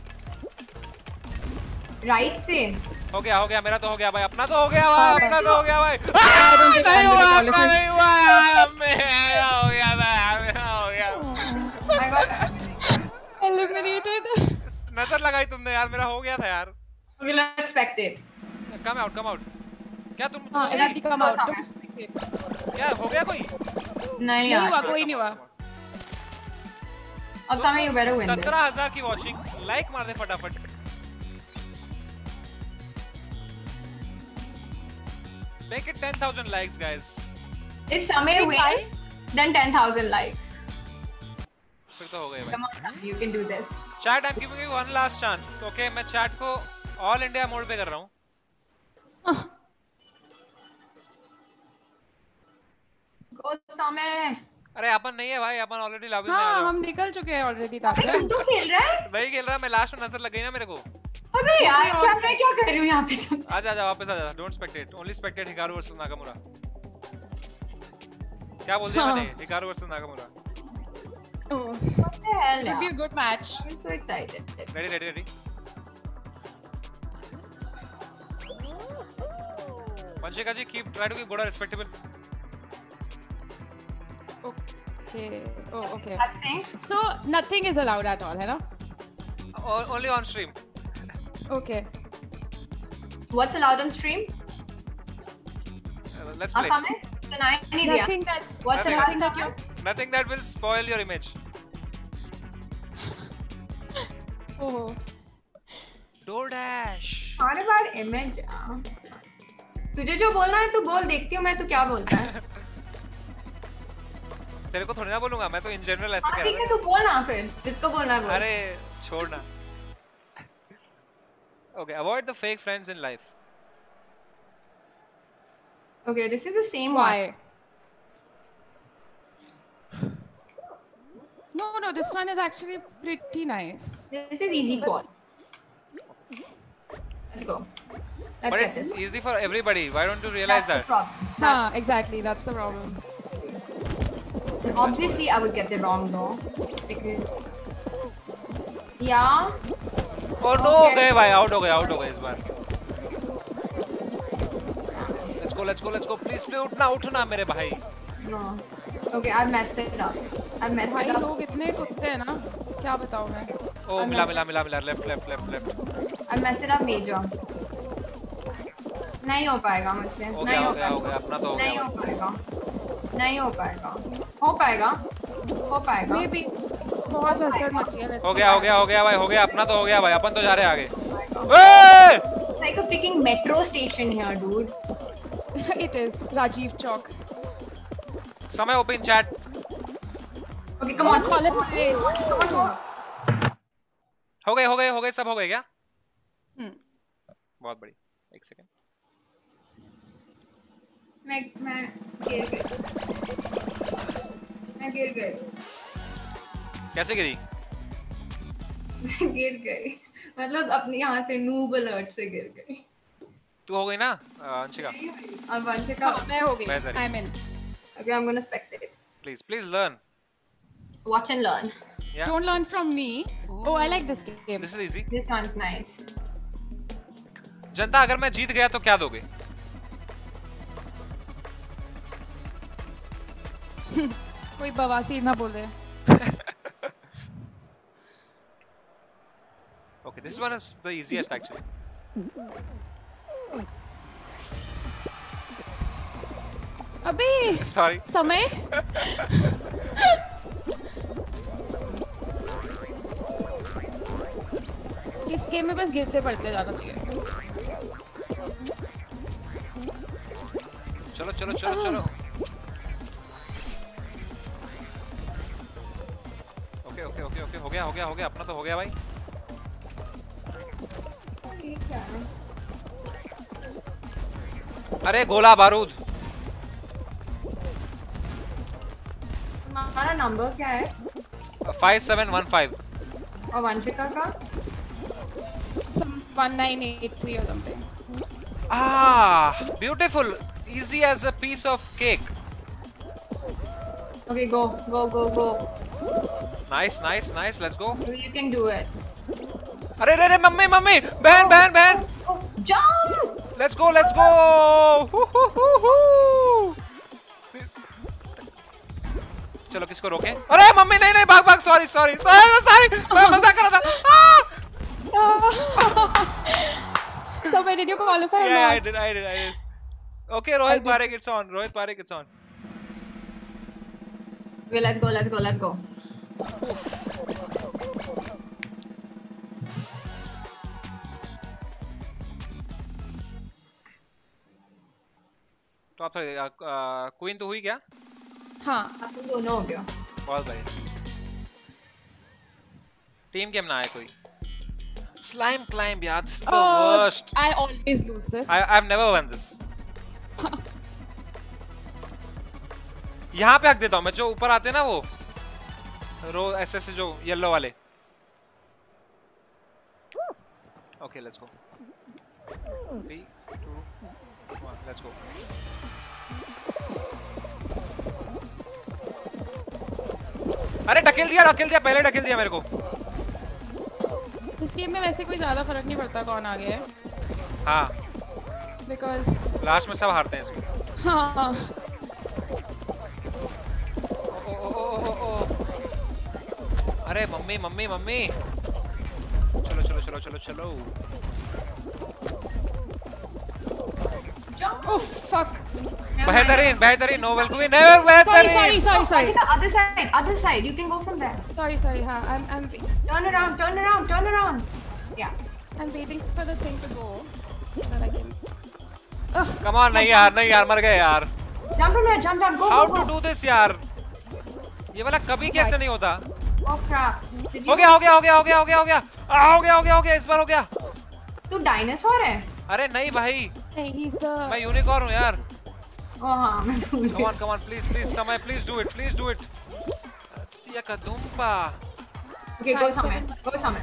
राइट से. हो गया मेरा तो हो गया भाई. अपना तो हो गया भाई. don't नहीं हुआ, अपना नहीं हुआ. मेरा हो गया भाई, मेरा हो गया. I got eliminated. नजर लगाई तुमने यार, मेरा हो गया था यार. Okay, let's spectate. Come out. क्या तुम हाँ, एनर्जी कम आउट. क्या हो गया कोई? नहीं नहीं यार. हुआ, कोई नहीं हुआ. अब समय you better win this. 17,000 की वॉचिंग. लाइक मार दे फटाफट. Make it 10,000 likes, guys. If Samay win, then 10,000 likes. फिर तो हो गए भाई. Come on, Samay, you can do this. Chat, I'm giving you one last chance. Okay, मैं chat को ऑल इंडिया मोड पे कर रहा हूँ. Go Samay. अरे अपन नहीं है भाई, अपन ऑलरेडी लॉबी में आ हाँ, गए. हम निकल चुके हैं ऑलरेडी. अबे तू तो खेल रहा है? वही खेल रहा, मैं लास्ट में नजर लग गई ना मेरे को. अबे यार क्या मैं क्या कर रही हूँ यहाँ पे तुम? आजा वापस आजा. Don't spectate, only spectate Hikaru versus Nakamura. क्या बोल दिया मैंने? Hikaru versus Nakamura. Oh, What the hell? it'll be a यार? good match. I'm so excited. Ready. Vanshika ji, try to keep Goda respectable. Okay. Oh, okay. That's saying. So nothing is allowed at all, है ना? Only on stream. Okay. What's allowed on stream? Let's play. Samay? So now I need Nothing that's What's Nothing. allowed? that you. Nothing that will spoil your image. Oh. DoorDash. What about image? तुझे जो बोलना है तू बोल, देखती हूँ मैं तू क्या बोलता है. तेरे को थोड़ी ना बोलूंगा, मैं तो इन जनरल ऐसे कह ठीक रहा है तू बोल ना फिर, जिसको बोलना है हूँ. बोल. अरे छोड़ना. Okay, avoid the fake friends in life. Okay, this is the same one. Why? No, this one is actually pretty nice. This is easy call. Let's go. Let's But get it's this. easy for everybody. Why don't you realize That's the that? problem. Nah, exactly. That's the problem. Obviously, I would get it wrong though, because yeah. Oh no, Okay. गए भाई. आउट हो गए इस बार. Let's go. Please उठना मेरे भाई. No. Okay, I've messed it up. भाई लोग इतने कुत्ते हैं ना, क्या बताऊँ मैं? Oh, मिला. Left. I've messed it up major. नहीं हो पाएगा मुझसे. हो नहीं हो गया. पाएगा. अपना तो हो नहीं गया. हो पाएगा. नहीं हो पाएगा. हो पाएगा. हो पाएगा. Maybe बहुत हसड़ मची है. हो गया भाई. हो गया. अपना तो हो गया भाई. अपन तो जा रहे हैं आगे. पाएगा. It's like a freaking metro station here, dude. It is Rajiv Chowk. Samay open chat. Okay, come on. Call it play. Come on. हो गए सब हो गए क्या? बहुत बड़ी. एक सेकंड. मैं गिर गई. कैसे गिरी? गिर गई. मतलब अपनी यहाँ से noob alert से गिर गई. तू हो गई ना अंशिका? अब वंशिका. मैं हो गई. बेहतर है. I'm in. Okay, I'm gonna spectate. Please learn. Watch and learn. Yeah. Don't learn from me. Oh, I like this game. This is easy. This one's nice. जनता, अगर मैं जीत गया तो क्या दोगे? कोई बवासीर ना बोले. Okay, this one is the easiest actually. अबे Sorry. समय इस गेम में बस गिरते पड़ते जाना चाहिए. चलो चलो चलो चलो. ओके ओके ओके ओके हो गया अपना तो हो गया भाई. ठीक है. अरे गोला बारूद. तुम्हारा नंबर क्या है? 5715. और वंशिका का? 1983 or something. Ah, beautiful. Easy as a piece of cake. Okay, go. Nice. Let's go. You can do it. अरे मम्मी बहन. Oh, jump! Let's go. चलो किसको रोके? अरे मम्मी नहीं भाग. सॉरी. मैं मजाक कर रहा था. So where did you qualify? or Yeah, not? I did. Okay, Rohit Parekh, it's on. Okay, let's go. तो आप क्वीन तो हुई क्या? हाँ. अब तो दोनों हो गया. बहुत बढ़िया. टीम गेम ना आए कोई. Slime climb, यार. This is the worst. I always lose this. I've never won this. यहाँ पे हक देता हूँ मैं. जो ऊपर आते हैं ना वो रो ऐसे जो येलो वाले. Okay, let's go. 3, 2, 1, let's go. अरे ढकेल दिया पहले ढकेल दिया मेरे को. इस गेम में वैसे कोई ज्यादा फर्क नहीं पड़ता कौन आगे है. हाँ. Because लास्ट में सब हारते हैं इसमें. हाँ. अरे मम्मी. चलो. Oh fuck. बेहतरीन नोबल क्वीन नेवर बेहतरीन. Sorry. Other side. You can go from there. Sorry. हाँ. I'm Turn around. Yeah. I'm waiting for the thing to go. So that I can. Come on. नहीं यार मर गए यार. Jump from there. Go. How to do this यार. ये वाला कभी कैसे नहीं होता. Oh crap. हो गया इस बार हो गया. तू डायनासोर है? अरे नहीं भाई. Hey, he's the. मैं यूनिकॉर्न हूँ यार. Oh हाँ मैं भूल गई. Come on please समय please do it. तिया का दुम्पा. Okay, go somewhere.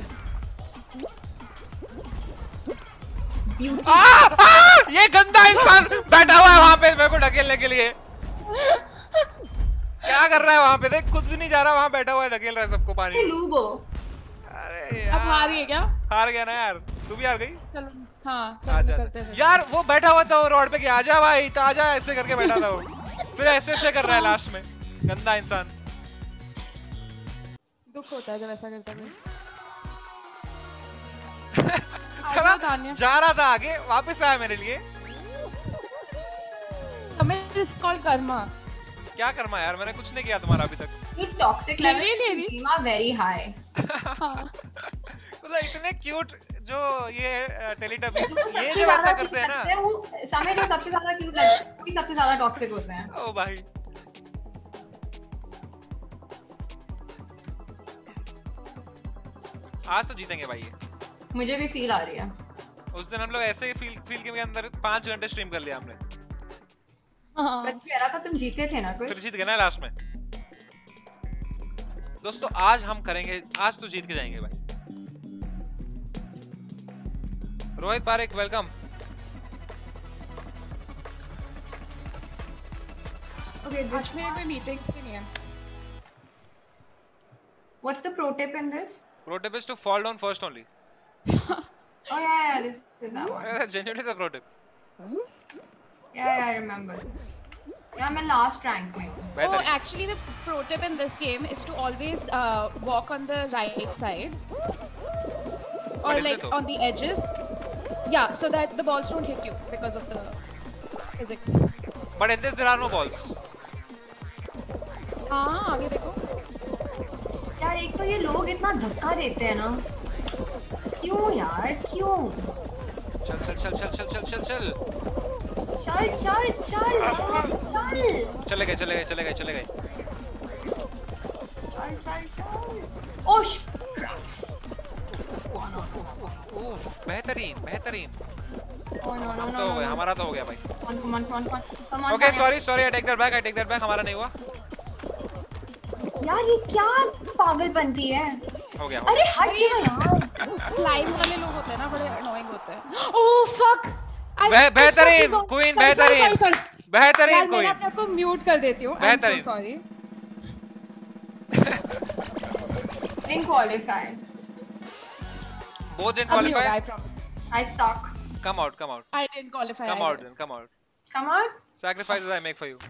Beauty. ये गंदा इंसान बैठा हुआ है वहाँ पे मेरे को ढकेलने के लिए. क्या कर रहा है वहाँ पे? देख खुद भी नहीं जा रहा. वहाँ बैठा हुआ है ढकेल रहा है सबको पानी में. लूबो. अरे अब हार गए क्या? हार गया ना यार. तू भी हार गई. चलो. हाँ. आजा करते हैं. यार वो बैठा हुआ था रोड पे कि आजा भाई तो आजा ऐसे करके बैठा था वो. फिर ऐसे कर रहा है लास्ट में. गंदा इंसान. दुख होता है जब ऐसा करता है. जा रहा था आगे वापस आया मेरे लिए. हमें इस कॉल कर्मा. क्या कर्मा यार. मैंने कुछ नहीं किया तुम्हारा अभी तक. You toxic level Seema very high. मतलब इतने क्यूट जो ये टेलीटबीज ये जो ऐसा करते हैं ना. वो समय जो सबसे ज्यादा क्यूट लगता है वही सबसे ज्यादा टॉक्सिक होते हैं. ओ भाई. आज तो जीतेंगे भाई ये. मुझे भी फील आ रही है. उस दिन हम लोग ऐसे ही फील के अंदर 5 घंटे स्ट्रीम कर लिया हमने. मैं कह रहा था तुम जीते थे ना कोई. फिर जीत गए ना लास्ट में. दोस्तों आज हम करेंगे. आज तो जीत के जाएंगे भाई. Rohit Parekh welcome. Okay, this में मीटिंग्स भी नहीं है. What's the pro tip in this? Pro tip is to fall down first only. Oh yeah, this is that one. Genuinely the pro tip. Yeah, I remember this. Yeah, मैं last rank में हूँ. Oh, actually the pro tip in this game is to always walk on the right side. or is like it, on the edges. Yeah, so that the balls don't hit you because of the physics. But in this there are no balls. हाँ आगे देखो. यार एक तो ये लोग इतना धक्का देते हैं ना, क्यों यार क्यों? चल चल चल चल चल चल चल चल चल चल चल चल चले गए चले गए चले गए चले गए. चल चल चल. ओश उफ, बेहतरीन बेहतरीन. नो नो नो तो हो गया, हमारा तो हो गया भाई. Come on okay sorry sorry I take that back हमारा नहीं हुआ. यार ये क्या पागलपंती है? हो गया. अरे हट जाओ यार. Slime वाले लोग होते हैं ना, बड़े annoying होते हैं. Oh fuck! बेहतरीन क्वीन बेहतरीन बेहतरीन यार मैं क्वीन. अपने आप को म्यूट कर देती हूँ. I'm so बेहतरीन. sorry. Didn't qualify. Both didn't अभी होगा, qualify. I promise. I suck. Come out come out I didn't qualify. come out either. then come out. Come on. Sacrifices I make for you.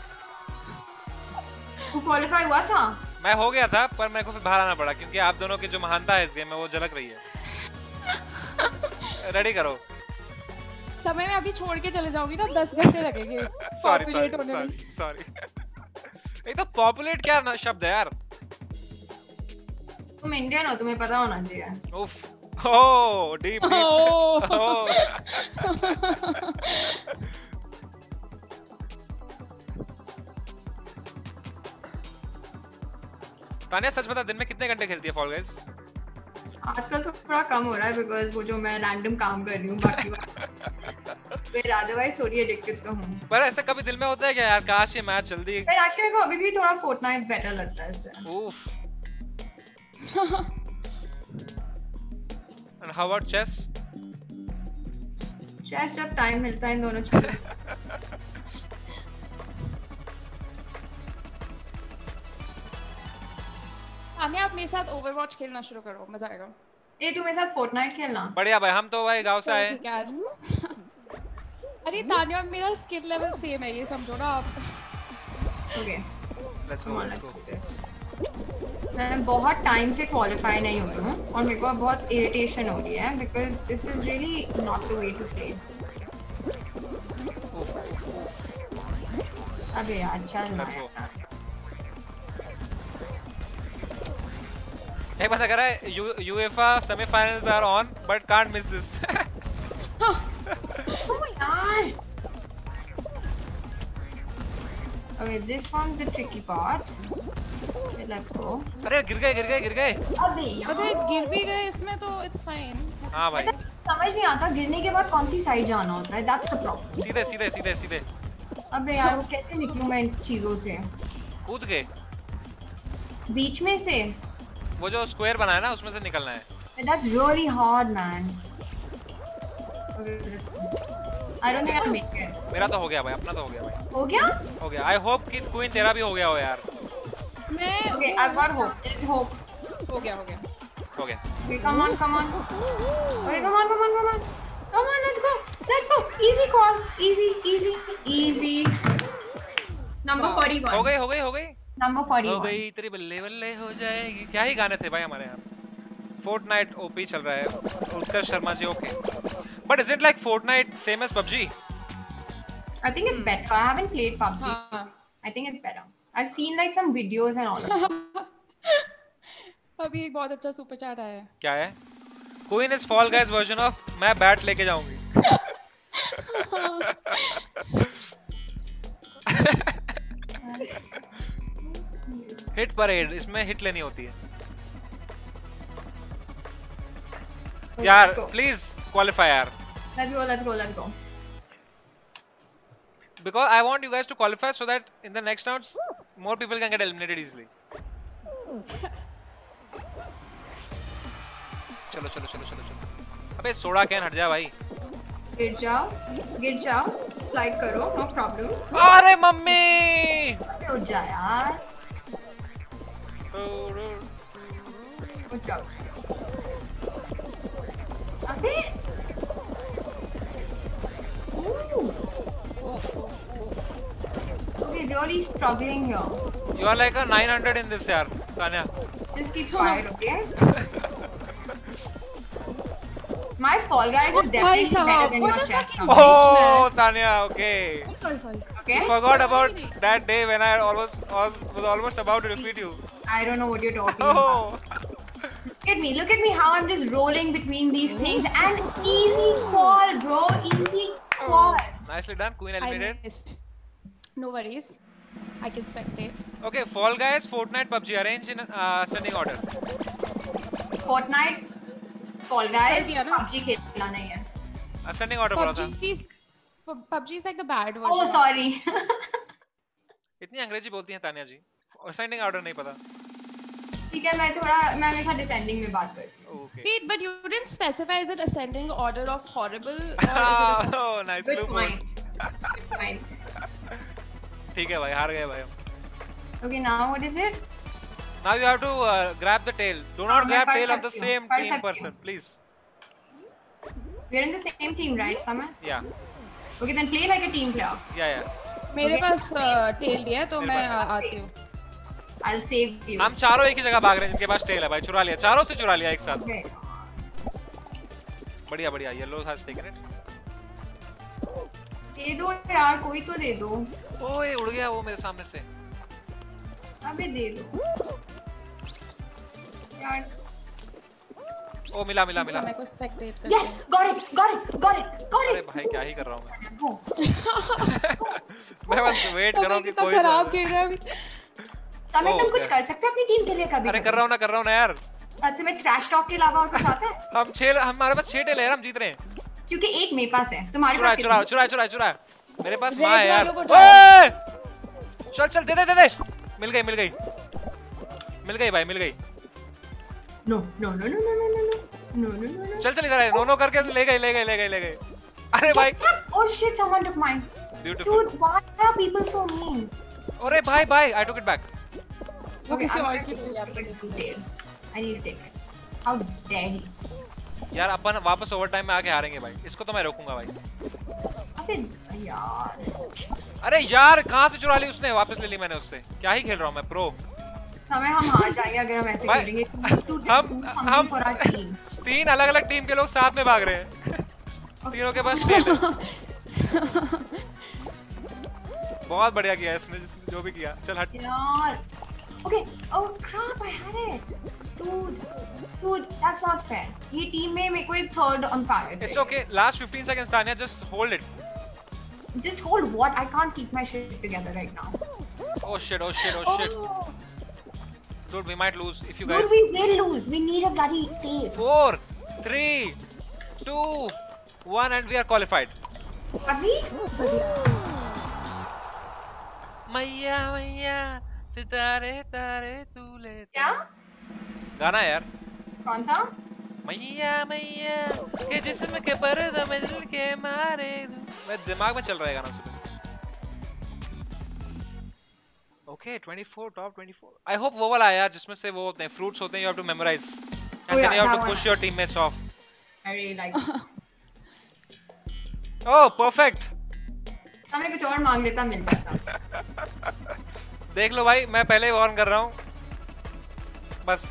तू qualify हुआ था? मैं हो गया था पर मेरे को फिर बाहर आना पड़ा क्योंकि आप दोनों की जो महानता है इस गेम में वो झलक रही है. रेडी करो. समय में अभी छोड़ के चले जाओगी ना, 10 घंटे लगेंगे. सॉरी Populate होने में. सॉरी. एक तो पॉपुलेट क्या शब्द है यार. तुम इंडियन हो, तुम्हें पता होना चाहिए. उफ. Oh deep Oh. तानिया सच बता दिन में कितने घंटे खेलती है फॉल गाइस? आजकल तो थोड़ा कम हो रहा है बिकॉज वो जो मैं रैंडम काम कर रही हूँ बाकी फिर अदरवाइज थोड़ी एडिक्टेड तो हूँ. पर ऐसा कभी दिल में होता है क्या यार काश ये मैच जल्दी. पर एक्चुअली मेरे को अभी भी थोड़ा फोर्टनाइट बेटर लगता है इससे. उफ. And how about chess? Chess जब टाइम मिलता है इन दोनों चीजों से. आने आप मेरे साथ ओवरवॉच खेलना शुरू करो, मजा आएगा. ए तू मेरे साथ फोर्टनाइट खेलना. बढ़िया भाई हम तो भाई गांव से आए. ठीक है. अरे तानिया और मेरा स्किल लेवल सेम है, ये समझो ना आप. Okay let's go let's go. मैं बहुत टाइम से क्वालिफाई नहीं हो रही हूँ और मेरे को बहुत इरिटेशन हो रही है because this is really not the way to play. अबे यार चल ना. Let's go. एक बात अगर है UEFA semi-finals are on but can't miss this. Oh यार. Okay, this one's the tricky part. Okay, let's go. अरे गिर गए अबे यार. अगर गिर भी गए इसमें तो इट्स फाइन. हाँ भाई. मतलब समझ नहीं आता गिरने के बाद कौन सी साइड जाना होता है. That's the problem. सीधे सीधे सीधे सीधे. अबे यार वो कैसे निकलूं मैं इन चीजों से. कूद गए. बीच में से. वो जो स्क्वायर बना है ना उसमें से निकलना है. That's really hard, man. I don't think I'll make it. मेरा तो हो गया भाई अपना तो हो गया भाई. हो गया? हो गया. आई होप कि क्वीन तेरा भी हो गया हो यार. मैं Okay, I've got hope. There's hope. हो गया. हो गया. Okay, come on. Okay, come on. Come on, let's go. Easy call. Easy. Number 41. हो गई. Number 41. हो गई तेरी बल्ले बल्ले हो जाएगी. क्या ही गाने थे भाई हमारे यहाँ. फोर्टनाइट ओपी चल रहा है. Utkarsh Sharma ji okay. But is it like Fortnite same as PUBG? I think it's better. I haven't played PUBG. हाँ. I think it's better. I've seen like some videos and all of that. अभी एक बहुत अच्छा सुपर चैट आया है. क्या है? Queen is fall guys version of मैं बैट लेके जाऊंगी. हिट परेड इसमें हिट लेनी होती है. यार प्लीज क्वालिफाई यार. Let's go. Because I want you guys to qualify so that in the next rounds more people can get eliminated easily. चलो. अबे सोडा कैन हट जा भाई. गिर जाओ. Slide करो. No problem. अरे मम्मी. अबे उठ जा यार. उठ जाओ. अबे. Okay, really struggling here. You are like a 900 in this यार Tanya. Just keep quiet, okay? My Fall Guys is definitely better than your chess. Oh, Tanya, okay. Sorry. Okay? You forgot about that day when I was almost about to defeat you. I don't know what you're talking about. Oh. Look at me how I'm just rolling between these things and easy call, bro. Easy call. Nicely done. Queen I eliminated. missed. No worries. I can spectate. Okay, Fall Guys, Fortnite, PUBG. Arrange in ascending order. Fortnite, Fall Guys, दिया ना? PUBG खेलना नहीं है. Ascending order बोला था. PUBG is like the bad version. Oh, sorry. इतनी अंग्रेजी बोलती हैं तानिया जी. Ascending order नहीं पता. ठीक है, मैं हमेशा descending में बात करती हूँ. Okay. Wait, but you didn't specify is it ascending order of horrible or is it Oh, nice Good loophole. point. Good point. ठीक है भाई, हार गए भाई हम. Okay, now what is it? Now you have to grab the tail. Do not मैं grab पढ़ tail of the सकती हूँ, same पढ़ team सकती person, हूँ. please. We're in the same team, right, Samar? Yeah, Okay, then play like a team player. yeah. मेरे Okay. पास tail दिया है तो तेरे मैं पास आती हूँ. I'll save you. हम चारों एक ही जगह भाग रहे हैं जिनके पास टेल है भाई. चुरा लिया, चारों से चुरा लिया एक साथ. Okay. बढ़िया बढ़िया. Yellow has taken it. दे दो यार, कोई तो दे दो. ओए उड़ गया वो मेरे सामने से. अबे दे दो. यार. ओ मिला. मेरे को spectate कर. Yes, got it. अरे भाई क्या ही कर रहा हूँ मैं. Go. मैं बस वेट कर रहा हूँ कि कोई खराब खेल रहा है. तमें Oh, तुम कुछ okay. कर सकते हो अपनी टीम के लिए कभी? अरे कर रहा हूँ ना यार. तुम्हें trash talk के अलावा और कुछ आता है? हमारे पास 6 टेल है यार, हम जीत रहे हैं. क्योंकि एक मेरे पास है. तुम्हारे पास कितनी? चुरा. मेरे पास Red माँ है यार. वालों को ओए! चल दे. मिल गई भाई. No. चल इधर आए. नो करके ले गए. अरे भाई. Oh shit, someone took mine. Beautiful. Dude, why are people so mean? अरे भाई. I took it back. वो किसी I'm और gonna की do team this stupid detail. I need to take it. How dare he? यार अपन वापस ओवर टाइम में आके हारेंगे भाई. इसको तो मैं रोकूंगा भाई. अबे यार. अरे यार कहाँ से चुरा ली उसने. वापस ले ली मैंने उससे. क्या ही खेल रहा हूँ मैं प्रो. हमें हम हार जाएंगे अगर हम ऐसे भाई, खेलेंगे. हम for our team. 3 अलग टीम के लोग साथ में भाग रहे हैं. तीनों के पास टेल है. बहुत बढ़िया किया इसने जो भी किया. चल हट. यार. Okay. Oh crap, I had it. Dude, that's not fair. ये टीम में मेरे को एक third umpire. It's okay. Last 15 seconds, Tanya. Just hold it. Just hold what? I can't keep my shit together right now. Oh shit. Oh. Dude, we might lose if you Dude, guys. we will lose. We need a bloody tape. 4, 3, 2, 1, and we are qualified. अभी? मैया सितारे तारे तू ले. क्या? गाना है यार. कौन सा? मैया के जिस्म के पर्दा में दिल के मारे. मैं दिमाग में चल रहा है गाना सुन. Okay, 24, top 24. I hope वो वाला आया जिसमें से वो होते हैं fruits होते हैं. You have to memorize and then you have to push your teammates off. I really like it. Oh, perfect. हमें कुछ और मांग लेता मिल जाता. देख लो भाई, मैं पहले ही वार्न कर रहा हूँ. बस.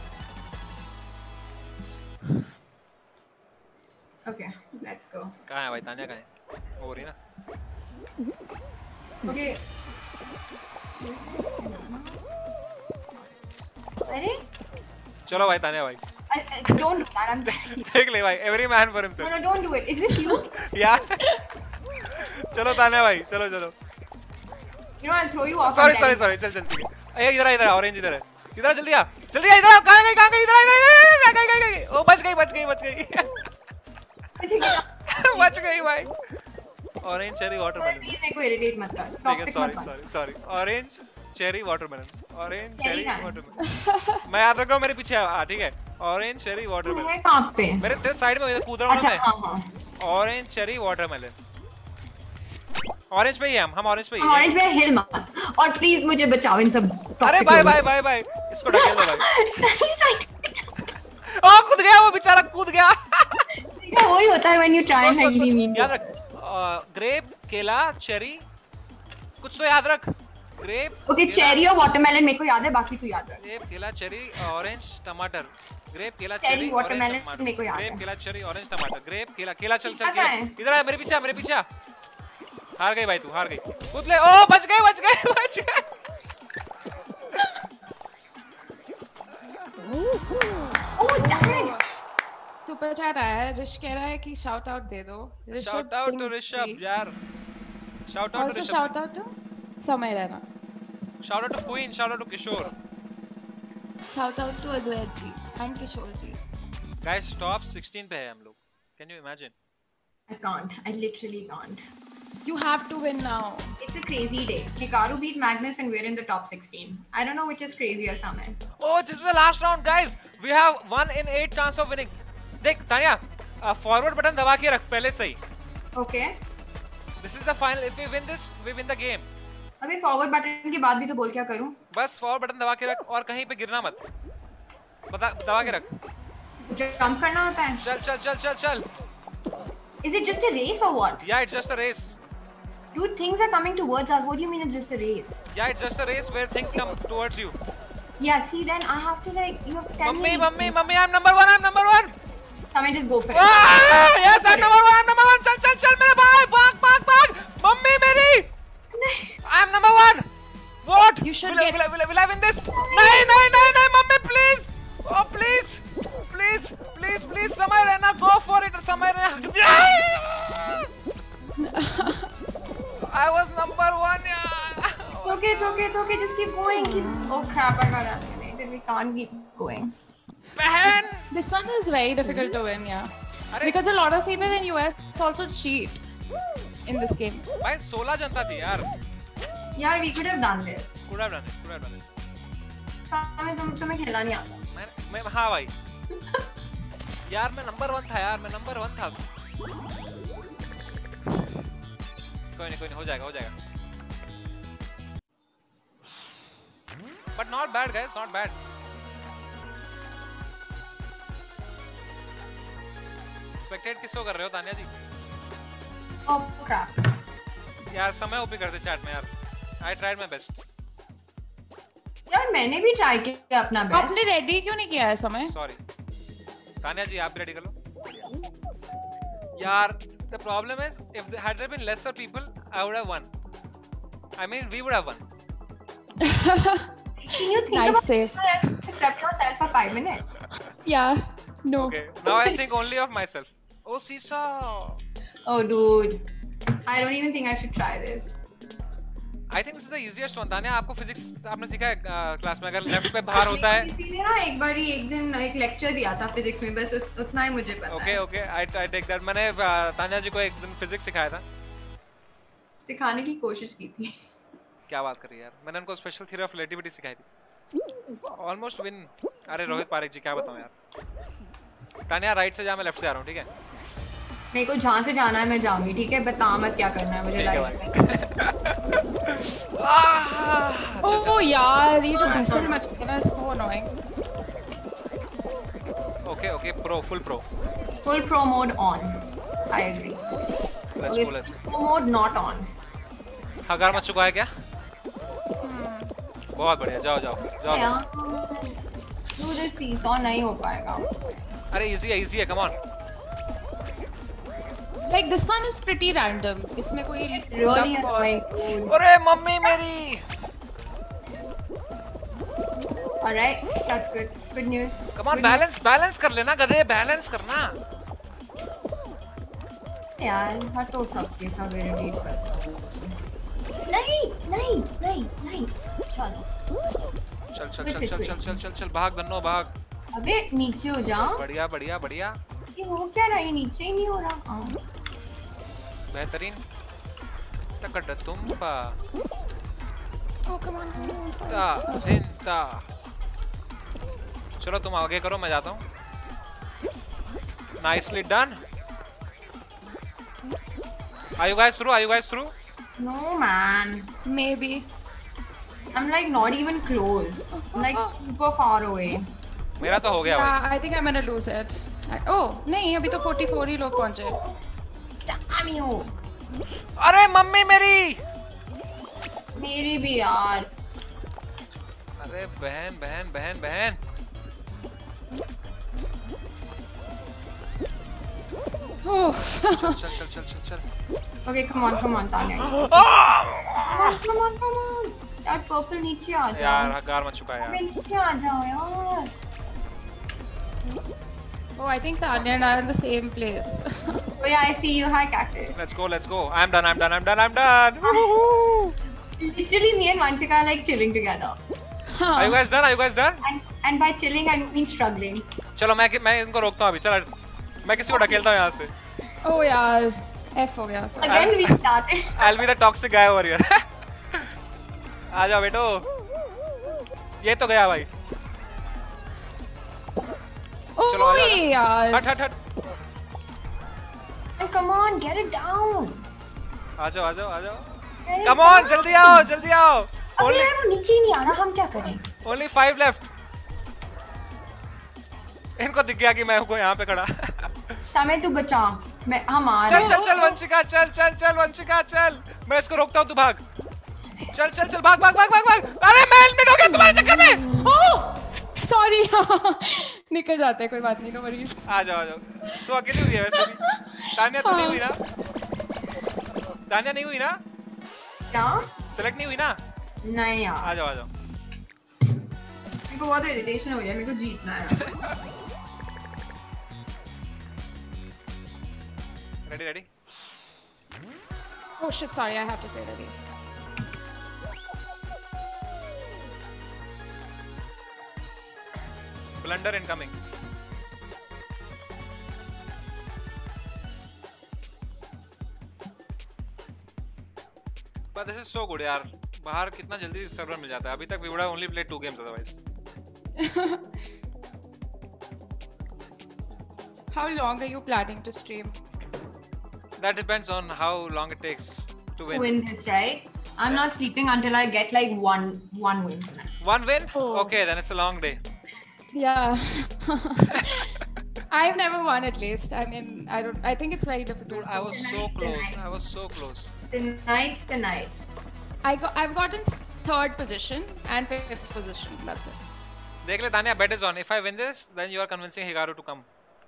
Okay, let's go. कहाँ है भाई तानिया कहाँ है? हो रही ना. Okay. अरे? चलो भाई तानिया भाई. Don't do that. I'm देख ले भाई. Every man for himself. No, don't do it. Is this you? यार. चलो तानिया भाई. चलो. You know, I'll throw you off. Sorry. चल ठीक है. अरे इधर ऑरेंज इधर है. इधर जल्दी आ इधर. कहाँ गई इधर. ओ बच गई. ठीक है. बच गई भाई. Orange cherry watermelon. प्लीज मेरे को इरिटेट मत कर. ठीक है. Toxic मत बन. Sorry. Orange cherry watermelon. Orange Cherry cherry कहाँ है? वाटरमेलन. मैं याद रख रहा हूँ मेरे पीछे आ. ठीक है. ऑरेंज चेरी तू वाटरमेलन. है कहाँ पे? मेरे तेरे साइड में कूद रहा हूँ अच्छा, मैं. हाँ. Orange cherry watermelon. ऑरेंज पे ही हम ऑरेंज पे ही. ऑरेंज में हिल मत. और प्लीज मुझे बचाओ इन सब. अरे toxic लोगों से. बाय. इसको ढकेल दो भाई. Right. कूद गया वो बेचारा. कूद गया. वही होता है when you try and be mean. याद रख. ग्रेप केला चेरी कुछ तो याद रख. ग्रेप ओके चेरी और वाटरमेलन मेरे को याद है, बाकी तू याद रख। ग्रेप केला चेरी ऑरेंज टमाटर, ग्रेप केला Cherry, चेरी watermelon ऑरेंज टमाटर, मेरे को याद ग्रेप है। केला चेरी ऑरेंज टमाटर, ग्रेप केला केला चल चल पता केला है। इधर आ, मेरे पीछे आ, मेरे पीछे आ। हार गई भाई तू, हार गई। कूद ले, ओ बच गए बच गए बच गए। ओह डैम, सुपर चैट आया है, ऋष कह रहा है कि शाउट आउट दे दो। शाउट आउट टू ऋषभ यार, shout out to Also shout Rishabh, out to Samay Raina, shout out to queen, shout out to Kishore. shout out to Advait ji and Kishore ji. Guys top 16 पे है हम लोग, can you imagine? I can't, I literally can't. You have to win now. It's a crazy day. Hikaru beat Magnus and we're in the top 16. I don't know which is crazier, Samay. Oh, this is the last round, guys. We have 1 in 8 chance of winning. देख तानिया, फॉरवर्ड बटन दबा के रख पहले से ही। Okay. This is the final. If we win this, we win the game. अबे फॉरवर्ड बटन के बाद भी तो बोल क्या करूं? बस फॉरवर्ड बटन दबा के रख और कहीं पे गिरना मत। बता दबा के रख। जंप करना होता है? चल चल चल चल चल। Is it just a race or what? Yeah, it's just a race. Dude, things are coming towards us. What do you mean it's just a race? Yeah, it's just a race where things come towards you. Yeah, see then I have to like, you have to tell Mummy, me. mummy, mummy, I'm number 1. I'm number 1. Samay, just go for it. Ah, yes, I'm number 1. I'm number 1. चल चल चल मेरे भाई, भाग भाग भाग। मम्मी मेरी। I'm number 1. What? You should will, get- will I win this? नहीं नहीं नहीं नहीं mummy please. Oh please, please, please, please. समय रहना, go for it. समय रहना। I was number 1 यार। It's okay. Just keep going. Oh crap, I got eliminated. We can't keep going. बहन। This one is very difficult to win, yeah. अरे Because a lot of people in US also cheat in this game. भाई 16 जनता थी यार। Yeah, we could have done this. Could have done it. Could have done it. Samay, तुम्हें खेलना नहीं आता. मैं हाँ भाई। यार मैं नंबर 1 था यार, मैं नंबर 1 था। कोई नहीं हो जाएगा But not bad guys, not bad. Spectate किसको कर रहे हो तानिया जी? Oh crap. यार समय ओपी करते चैट में यार। I tried my best. यार मैंने भी ट्राई किया अपना बेस्ट. आपने रेडी क्यों नहीं किया है समय? Sorry. तानिया जी आप भी रेडी कर लो। यार the problem is if had there been lesser people I would have won. I mean we would have won. Can you think Nice about save. accept yourself for 5 minutes? Yeah. No. Okay, now I think only of myself. Oh, seesaw. Oh dude, I don't even think I should try this. I think this is the easiest one. Tania आपको फिजिक्स आपने सीखा है क्लास में, अगर लेफ्ट पे भार होता है। किसी ने ना एक बार एक दिन एक लेक्चर दिया था फिजिक्स में, बस उतना ही मुझे पता है. Okay, I take that. मैंने तानिया जी को एक दिन फिजिक्स सिखाया था। सिखाने की कोशिश की थी. क्या बात कर रही है यार, मैंने उनको स्पेशल थ्योरी ऑफ रिलेटिविटी सिखाई थी। Almost win. अरे रोहित पारेख जी क्या बताऊं यार। तानिया राइट से जा, मैं लेफ्ट से आ रहा हूँ, ठीक है? मेरे को जहाँ से जाना है मैं जाऊंगी, ठीक है? बता मत क्या करना है मुझे लाइफ में. Oh यार, ये जो घसर मच गया ना, so annoying. Okay, pro, full pro. Full pro mode on. I agree. Let's Okay, go. pro mode not on. हकार मच चुका है क्या? बहुत बढ़िया, जाओ. यार, मुझे सीसॉ नहीं हो पाएगा मुझसे. अरे इजी है, come on. Like this one is pretty random. इसमें कोई Really annoying. अरे मम्मी मेरी. Alright, that's good. Good news. Come on, Good balance कर लेना गधे, balance करना. यार हटो सबके सब इरिटेट करता हूँ. नहीं चल भाग गन्नो भाग. अबे नीचे हो जा. बढ़िया. ये हो क्या रहा है? ये नीचे ही नहीं हो रहा. बेहतरीन. टकड़ तुम्बा. Oh come on. ता. चलो तुम आगे करो, मैं जाता हूँ. Nicely done. Are you guys through? No man. Maybe. I'm like not even close. I'm like super far away. मेरा तो हो गया भाई. Yeah, I think I'm gonna lose it. Oh नहीं, अभी तो 44 ही लोग पहुंचे. Damn you. अरे मम्मी मेरी. मेरी भी यार। अरे बहन बहन बहन बहन। चल चल चल चल चल चल। Okay, come on, Tanya. Come on. यार पर्पल नीचे आ जाओ। यार हकार मच चुका है यार। अबे नीचे आ जाओ यार। Oh, I think Tanya and I are in the same place. Oh yeah, I see you. Hi, Cactus. Let's go. I'm done. Woohoo! Literally, me and Vanchika are like chilling together. Are you guys done? And by chilling, I mean struggling. चलो मैं इनको रोकता हूँ अभी। चलो मैं किसी को ढकेलता हूँ यहाँ से। Oh यार, F हो गया। Again we started. I'll be the toxic guy over here. आ जाओ बेटो। ये तो गया भाई। चलो यार। हट। Come on, get it down. आ जाओ। Come on, जल्दी आओ। अबे यार वो नीचे ही नहीं आ रहा, हम क्या करें? Only 5 left. इनको दिख गया कि मैं हूँ यहाँ पे खड़ा। समय तू बचा। हम आ रहे हैं। चल वंशिका चल। मैं इसको रोकता हूँ, तू भाग। चल भाग। अरे मैं हेलमेट हो गया तुम्हारे चक्कर में। सॉरी। निकल जाते हैं, कोई बात नहीं, नो वरीज। आ जाओ। तू अकेली हुई है वैसे भी। तान्या तो नहीं हुई ना? तान्या नहीं हुई ना? क्या? सेलेक्ट नहीं हुई ना? नहीं यार। आ जाओ। मेरे को बहुत इरिटेशन हो रही है, मेरे को जीतना है। Ready? Oh shit, sorry, I have to say ready. Blunder incoming. But this is so good यार। बाहर कितना जल्दी सर्वर मिल जाता है। अभी तक we would have only played 2 games otherwise. How long are you planning to stream? That depends on how long it takes to win. To win this, right? I'm not sleeping until I get like one win tonight. 1 win? Oh. Okay, then it's a long day. Yeah. I've never won at least. I mean, I think it's very difficult. Dude, I was so close. Tonight's the night. I've gotten 3rd position and 5th position. That's it. देख ले Tanya, bet is on. If I win this, then you are convincing Hikaru to come.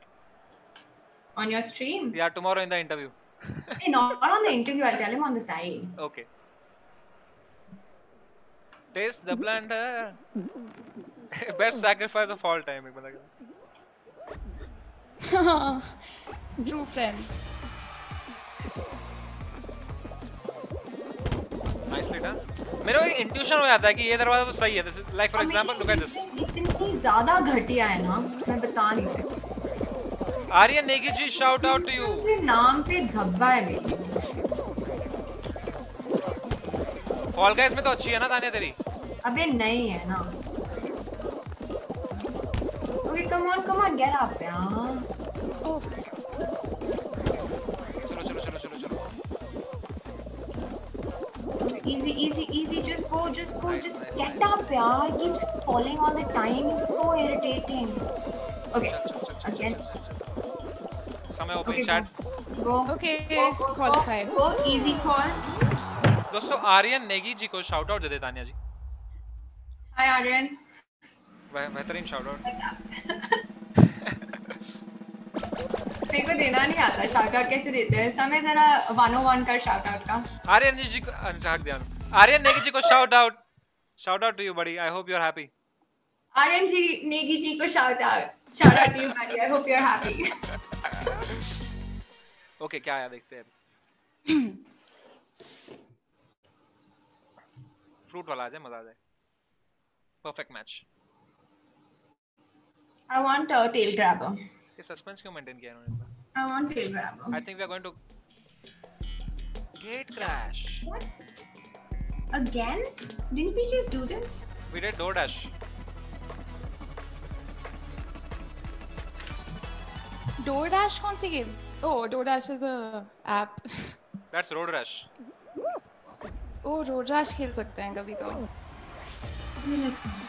On your stream? Yeah, tomorrow in the interview. Hey, not on the interview. I'll tell him on the side. Okay. Taste the blunder. Best sacrifice of all time. True friend. Nicely done. मेरे को एक इंट्यूशन हो जाता है कि ये दरवाजा तो सही है। Like for example, look at this. इतनी ज़्यादा घटिया है ना, मैं बता नहीं सकती। Aryan Negi ji, shout out to you. मेरे नाम पे धब्बा है मेरी। Fall Guys में तो अच्छी है ना तान्या तेरी? अबे नहीं है ना। Okay, come on, get up यार। Oh. चलो। Easy. Just go. Get up yaar. He keeps falling all the time. He's so irritating. Okay. Again. समय opening chat. Go. Okay, Go. qualify. Go. Easy call. दोस्तों आर्यन नेगी जी को शाउट आउट दे दे तान्या जी। Hi Aryan. बेहतरीन शाउट आउट। मेरे को देना नहीं आता शाउट आउट, कैसे देते हैं? समय जरा 101 कर शाउट आउट का। आर्यन जी को झाक दिया। आर्यन नेगी जी को shout out to you buddy. I hope you are happy. Aryan ji Negi ji को shout out to you buddy. I hope you are happy. Okay, क्या आया देखते हैं। फ्रूट वाला आ जाए, मजा आ जाए। Perfect match. I want a tail grabber. ये सस्पेंस क्यों मेंटेन किया इन्होंने? I want tail grabber. I think we are going to gate crash. What? Again? Didn't we just do this? We did DoorDash. DoorDash कौन सी game? Oh, DoorDash is a app. That's Road Rash. Oh, Road Rash खेल सकते हैं कभी तो। Let's go.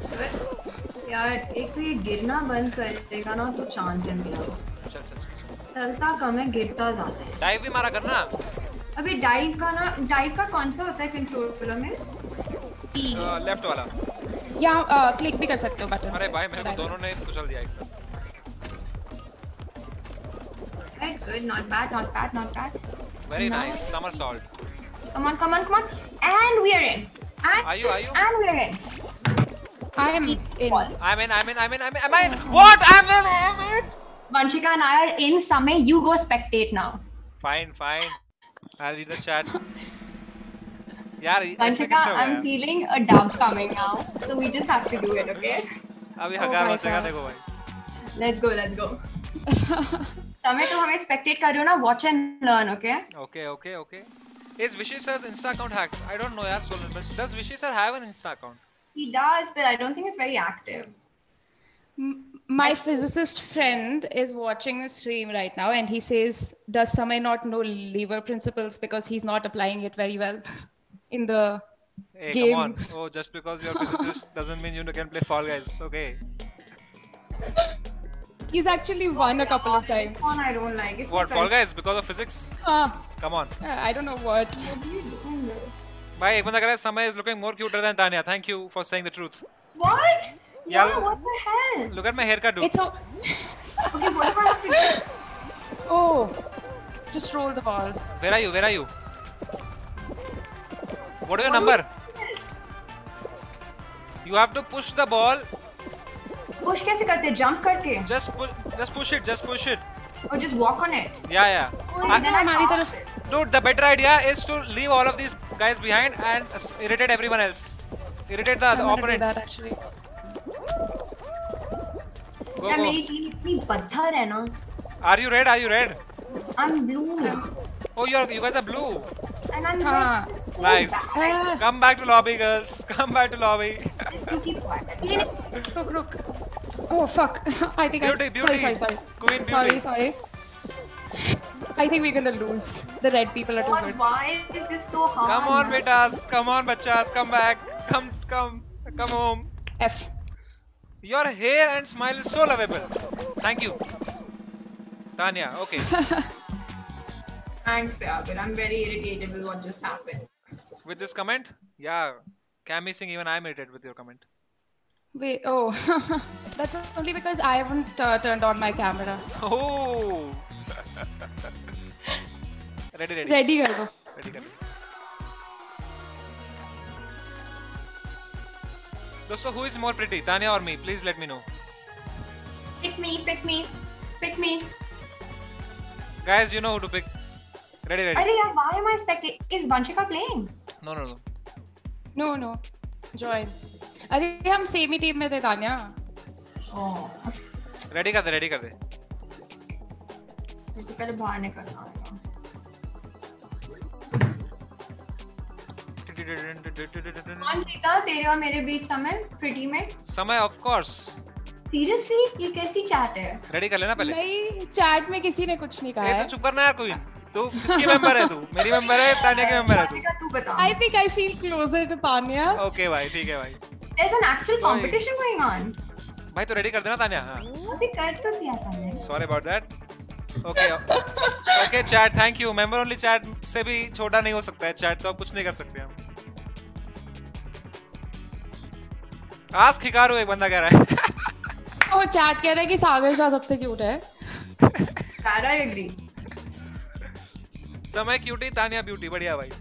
यार एक तो ये गिरना बंद करेगा ना तो चांस है मेरा। चल चलता कम है, गिरता ज्यादा है। डाइव भी मारा करना। अबे डाइव का कौन सा होता है कंट्रोलर में? लेफ्ट वाला। या क्लिक भी कर सकते हो बटन। अरे भाई मेरे को दोनों ने कुचल दिया एक साथ। Good, not bad. Very nice. Somersault. Come on. And we are in. Are you? And we are in. I am in. I'm in. What? I'm in. Vanshika and I are in. Samay, you go spectate now. Fine. I'll read the chat. यार ऐसे Vanshika, कैसे हो I'm गया? feeling a dub coming now, so we just have to do it, okay? अभी Oh हकार my बचेगा God. देखो भाई। Let's go. समय तुम हमें spectate कर रहे हो ना? Watch and learn, okay? Okay. Is Vishy sir's Insta account hacked? I don't know यार Solan, but does Vishy sir have an Insta account? He does, but I don't think it's very active. My physicist friend is watching a stream right now, and he says, "Does Samay not know lever principles because he's not applying it very well in the Hey, game?" come on. Oh, just because you're a physicist doesn't mean you can play Fall Guys. Okay. He's actually won a couple of times. This one I don't like. It's What, not Fall very- Guys? Because of physics? Come on. I don't know what. What are you doing this? भाई एक बंदा कह रहा है Samay is looking more cuter than Tanya. Thank you for saying the truth. What? Yeah. Yeah, what the hell? Look at my haircut, dude. It's Okay, what do I have to do? oh, just roll the ball. Where are you? What is your number? Yes. You have to push the ball. Push कैसे करते? Jump करके? Just push it. Or just walk on it? Yeah. And then I हमारी pass तरफ it. Dude, the better idea is to leave all of these guys behind and irritate everyone else. Irritate the I'm gonna do opponents. that actually. Go. यार मेरी टीम इतनी बदतर है ना. Are you red? I'm blue. Oh, you guys are blue. And I'm हाँ. red. So Nice. bad. Come back to lobby, girls. Come back to lobby. Just you keep quiet. Look. Oh fuck! I think Beauty. Sorry. Queen beauty. Sorry. I think we're gonna lose. The red people are too God, good. why is this so hard? Come on, man? betas. Come on, bachas. Come back. Come home. F. Your hair and smile is so lovable. Thank you. Tanya, okay. Thanks, yeah, but I'm very irritated with what just happened. With this comment? Yeah. Cammy Singh, even I'm irritated with your comment. Wait. Oh, that's only because I haven't turned on my camera. Oh. Ready. Ready कर दो. Ready. दोस्तों, who is more pretty, Tanya or me? Please let me know. Pick me. Guys, you know who to pick. Ready. Arey yaar, why am I spectating? Is Vanshika playing? No. No. Join. अरे हम सेम ही टीम में थे तान्या. Oh. Ready कर दे. मुझे पहले बाहर निकलना होगा. कौन जीता तेरे और मेरे बीच समय? Pretty में? समय, of course. Seriously? ये कैसी chat है? Ready कर लेना पहले. नहीं, चैट में किसी ने कुछ नहीं कहा ये है. तो चुप करना यार कोई. तू किसकी मेंबर है तू? मेरी मेंबर है, तान्या की मेंबर है तू. Vanshika, तू बता. I think I feel closer to Tanya. Okay भाई, ठीक है भाई. There's an actual competition going on. भाई तो रेडी कर देना तान्या. हाँ. अभी कर तो दिया समय. Sorry about that. Okay chat, thank you. Member only chat से भी छोटा नहीं हो सकता है chat, तो आप कुछ नहीं कर सकते हम. Ask Hikaru, एक बंदा कह रहा है. और चैट कह रहा है कि सागर शाह सबसे क्यूट है. I agree. Samay cutie, Tanya beauty. बढ़िया भाई.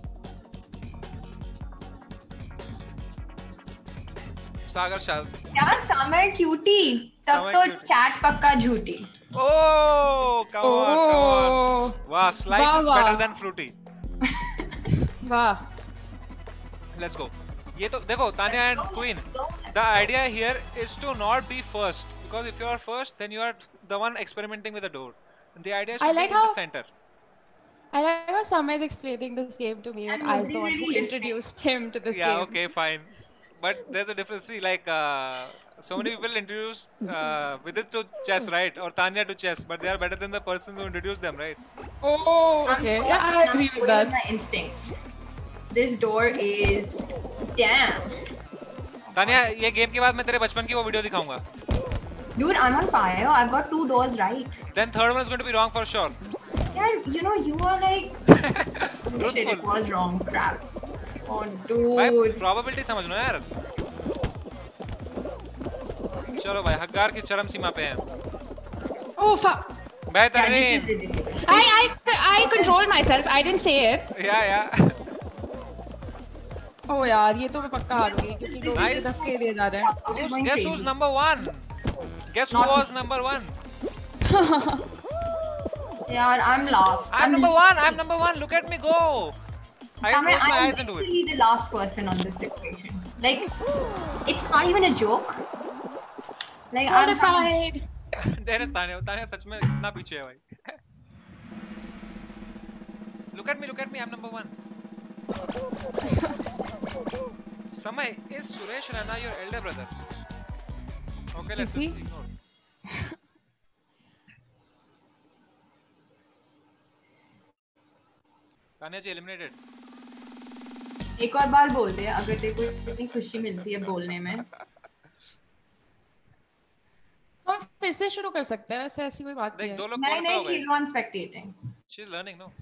सागर शाह. यार समय क्यूटी. तब समय तो cutie. chat पक्का झूठी. Oh, come on. Wow, slice is better than fruity. वाह. Let's go. ये तो देखो Tanya and Queen. The idea here is to not be first, because if you are first, then you are the one experimenting with the door. And the idea is to I be like in the how- center. I like how Samay is explaining this game to me, And and I was nobody the one who really listening. introduced him to this Yeah, game. okay, fine. But there's a difference. See, like so many people introduce Vidit to chess, right? Or Tanya to chess, but they are better than the persons who introduced them, right? Oh, okay. Yeah, I agree with that. My instincts. This door is damn. Tanya, ये गेम के बाद मैं तेरे बचपन की वो वीडियो दिखाऊंगा. Dude, I'm on fire. I've got 2 doors right. Then third one is going to be wrong for sure. Yeah, you know, you are like... Oh, shit, it was wrong. Crap. Oh, भाई dude. probability समझ लो यार. चलो भाई हक्कार की चरम सीमा पे हैं. Oh fuck. Yeah, this बेहतरीन. is ridiculous. I controlled myself. I didn't say it. Yeah. Oh यार ये तो मैं पक्का हारूंगी क्योंकि लोग मुझे Nice. धक्के दे जा रहे हैं. I'm going Guess crazy. who's number one? Guess who was number one? Yeah, I'm last. I'm number one. I'm number one. Look at me go. I I'm close my eyes and do it. literally the last person on this situation. Like, it's not even a joke. Like, I'm Qualified. There is Tanya. Tanya सच में इतना पीछे है भाई. Look at me. I'm number one. Samay, is Suresh Rana your elder brother? Okay, let's Is he? just ignore. Tanya ji eliminated. एक और बार बोल दे अगर तेरे को इतनी खुशी मिलती है बोलने में. हम फिर से शुरू कर सकते हैं वैसे ऐसी कोई बात नहीं देख है. दो लोग नहीं qualify हो नहीं गए. keep on spectating. She's learning, no?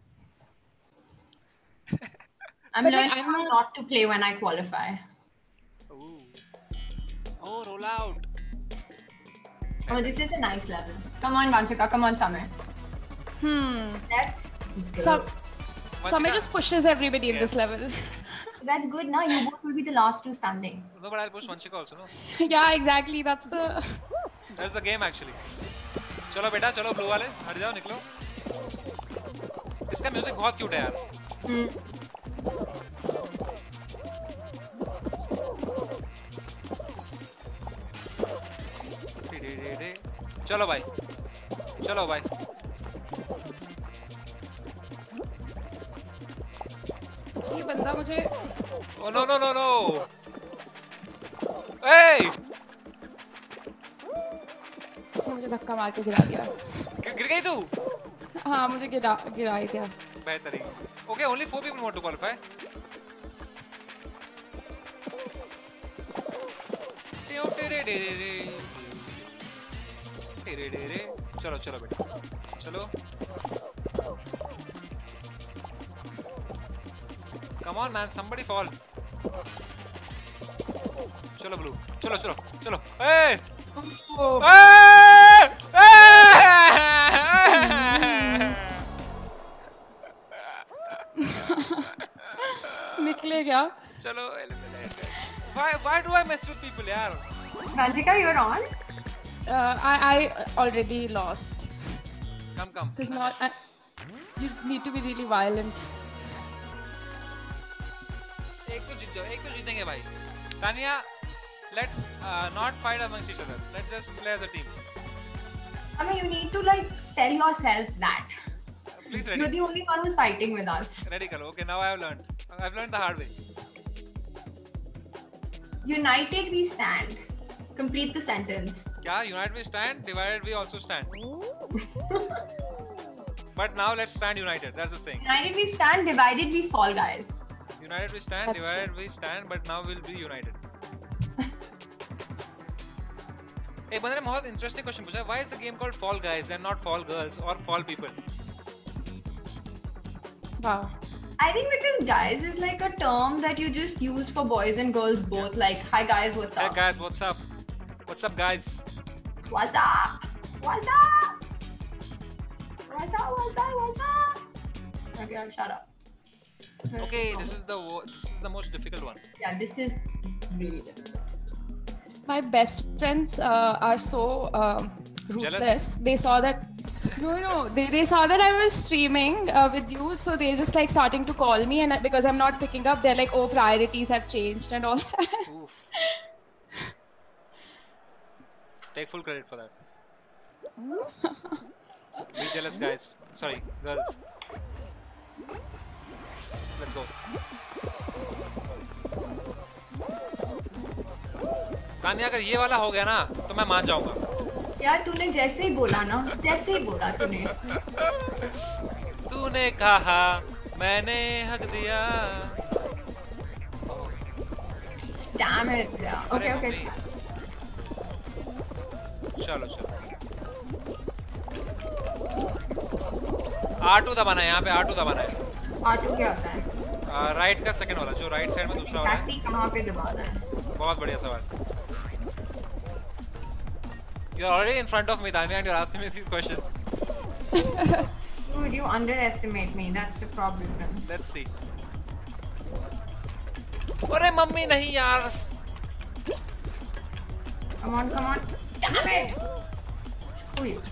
I'm But, like, learning I'm how not to play when I qualify. Ooh. Oh, roll out. Oh, this is a nice level. Come on, Vanshika. Come on, Samay. Let's go. Some Samay Vanshika- just pushes everybody in this Yes. level. That's good. Now you both will be the last two standing. No, but I'll push Vanshika also, no? Yeah, exactly. That's the. That's the game actually. चलो बेटा चलो ब्लू वाले हट जाओ निकलो. इसका म्यूजिक बहुत क्यूट है यार. चलो भाई ये बंदा मुझे. Oh no. Hey! इसने मुझे धक्का मार के गिरा दिया. गिर गई तू? हाँ मुझे गिरा ही दिया. बेहतरीन. Okay, only 4 people want to qualify. चलो बेटा चलो. Come on man, somebody fall. चलो ब्लू चलो. Hey! Oh. Hey! निकले क्या? चलो eliminate. Why do I mess with people यार? Vanshika, you're on. I already lost. Come. Because not. You need to be really violent. एक तो जीतेंगे भाई. Tanya, let's not fight amongst each other. Let's just play as a team. I mean, you need to like tell yourself that. Please You're ready. the only one who's fighting with us. Ready करो. Okay, now I've learned the hard way. United we stand. Complete the sentence. क्या? United we stand, divided we also stand. But now let's stand united. That's the saying. United we stand, divided we fall, guys. United we stand, That's divided we stand, but now we'll be united. एक बंदे ने बहुत interesting question पूछा. Why is the game called Fall Guys and not Fall Girls or Fall People? Wow. I think because guys is like a term that you just use for boys and girls both. Like, hi guys, what's Hey up? guys, what's up? What's up, guys? What's up? What's up? What's up? What's up? What's up? Okay, I'll shut up. Okay, this is the most difficult one. Yeah, this is really difficult. My best friends are so ruthless. Jealous? They saw that. No. They saw that I was streaming with you, so they're just like starting to call me, and because I'm not picking up, they're like, "Oh, priorities have changed and all that." Oof. Take full credit for that. Be jealous, guys. Sorry, girls. Let's go. Tania अगर ये वाला हो गया ना तो मैं मान जाऊंगा. यार तूने जैसे ही बोला ना, जैसे ही बोला तूने. तूने कहा मैंने हक दिया. Damn it. Yeah. Okay. अरे मम्मी. चलो चलो R2 दबाना है, यहाँ पे R2 दबाना है। R2 क्या होता है? राइट का सेकंड वाला, जो राइट साइड में दूसरा वाला है। Exactly कहाँ पे दबाना है? बहुत बढ़िया सवाल। You're already in front of me, Tanya, and you're asking me these questions. Dude, you underestimate me. That's the problem. Let's see. अरे मम्मी नहीं यार। Come on, come on. Damn it! Screw you.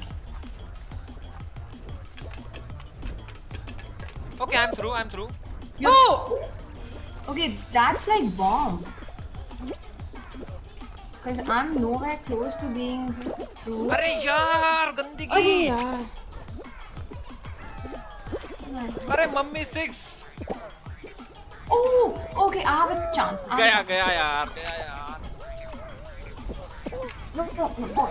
Okay, I'm through. I'm through. Oh! Okay, that's like bomb. Because I'm nowhere close to being through. अरे यार गंदगी। यार अरे mummy 6। Oh! Okay, I have a chance. गया गया यार, गया यार। No, no, no. Oh.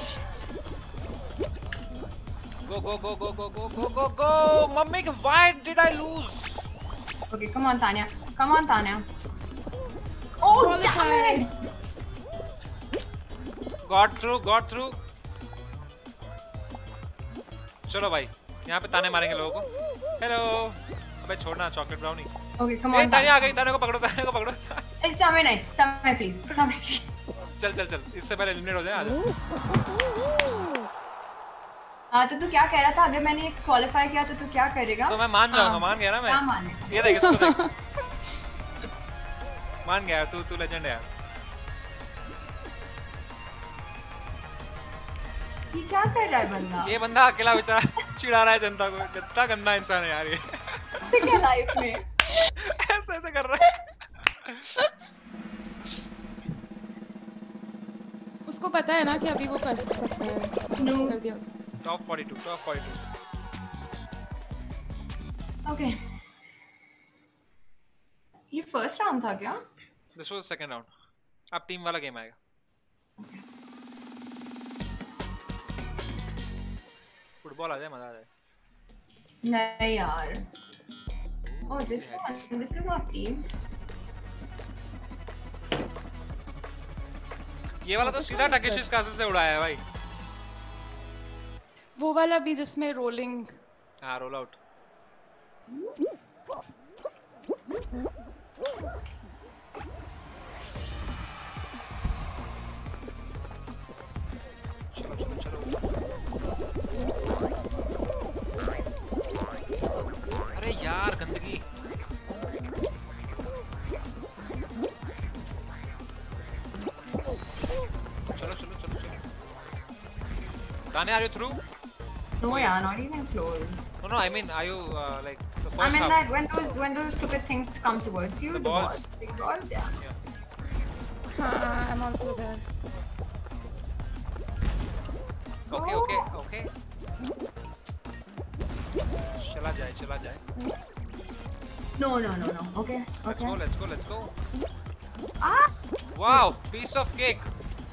Go go go go go go go go go! Mummy, why did I lose? Okay, come on, Tanya. Come on, Tanya. Oh, damn it! Got through, got through. चलो भाई, यहाँ पे ताने मारेंगे लोगों को। हेलो, अबे छोड़ना चॉकलेट ब्राउनी। Okay, come ए, on. ताने आ गई, ताने को पकड़ो, ताने को पकड़ो। It's Samay night. Samay, please. Samay, please. चल चल चल, इससे पहले एलिमिनेट हो जाए। आजा। हाँ तो तू क्या कह रहा था? अगर मैंने क्वालिफाई किया तो तू क्या करेगा? तो मैं मान जाऊंगा, मान गया ना मैं। क्या माने? ये देख इसको देख। मान गया, तू लेजेंड है यार। ये क्या कर रहा है बंदा? ये बंदा अकेला बेचारा चिढ़ा रहा है जनता को। कितना गंदा इंसान है यार ये। ऐसे क्या लाइफ में? ऐसे ऐसे कर रहा है। उसको पता है ना कि अभी वो कर सकता है। No. कर दिया उसने। Top 42, top 42। Okay. ये फर्स्ट राउंड था क्या? This was second round. अब टीम वाला गेम आएगा। फुटबॉल आ जाए, मजा आ जाए। नहीं यार। Oh, this is not team. ये वाला तो सीधा टकेशिस कासल से उड़ाया है भाई। वो वाला भी जिसमें रोलिंग। हाँ, रोल आउट। चलो चलो चलो। अरे यार गंदगी। चलो चलो चलो चलो। Tanya, are you through? No, yeah, not even close. No, no. I mean, are you like the first I mean half? that when those stupid things come towards you, The the balls. balls, big balls, yeah. I'm also there. Okay, okay, okay. चला जाए, चला जाए. No, no, no, no. Okay, Let's okay. go, let's go, let's go. Ah. Wow, piece of cake.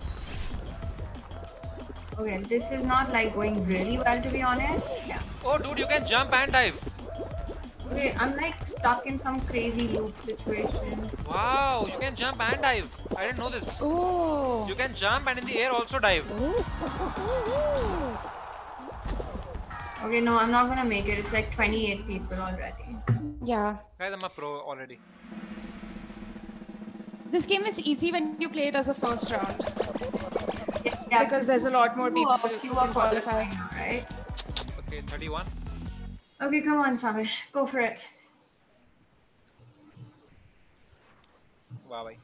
Okay, this is not like going really well to be honest. Yeah. Oh, dude, you can jump and dive. Okay, I'm like stuck in some crazy loop situation. Wow, you can jump and dive. I didn't know this. Oh. You can jump and in the air also dive. Okay, no, I'm not gonna make it. It's like 28 people already. Yeah. Guys, I'm a pro already. This game is easy when you play it as a first round. Yeah, Because there's a lot more people you who are can qualify. qualifying now, right? Okay, 31. Okay, come on, Samir. Go for it. Wow, bhai.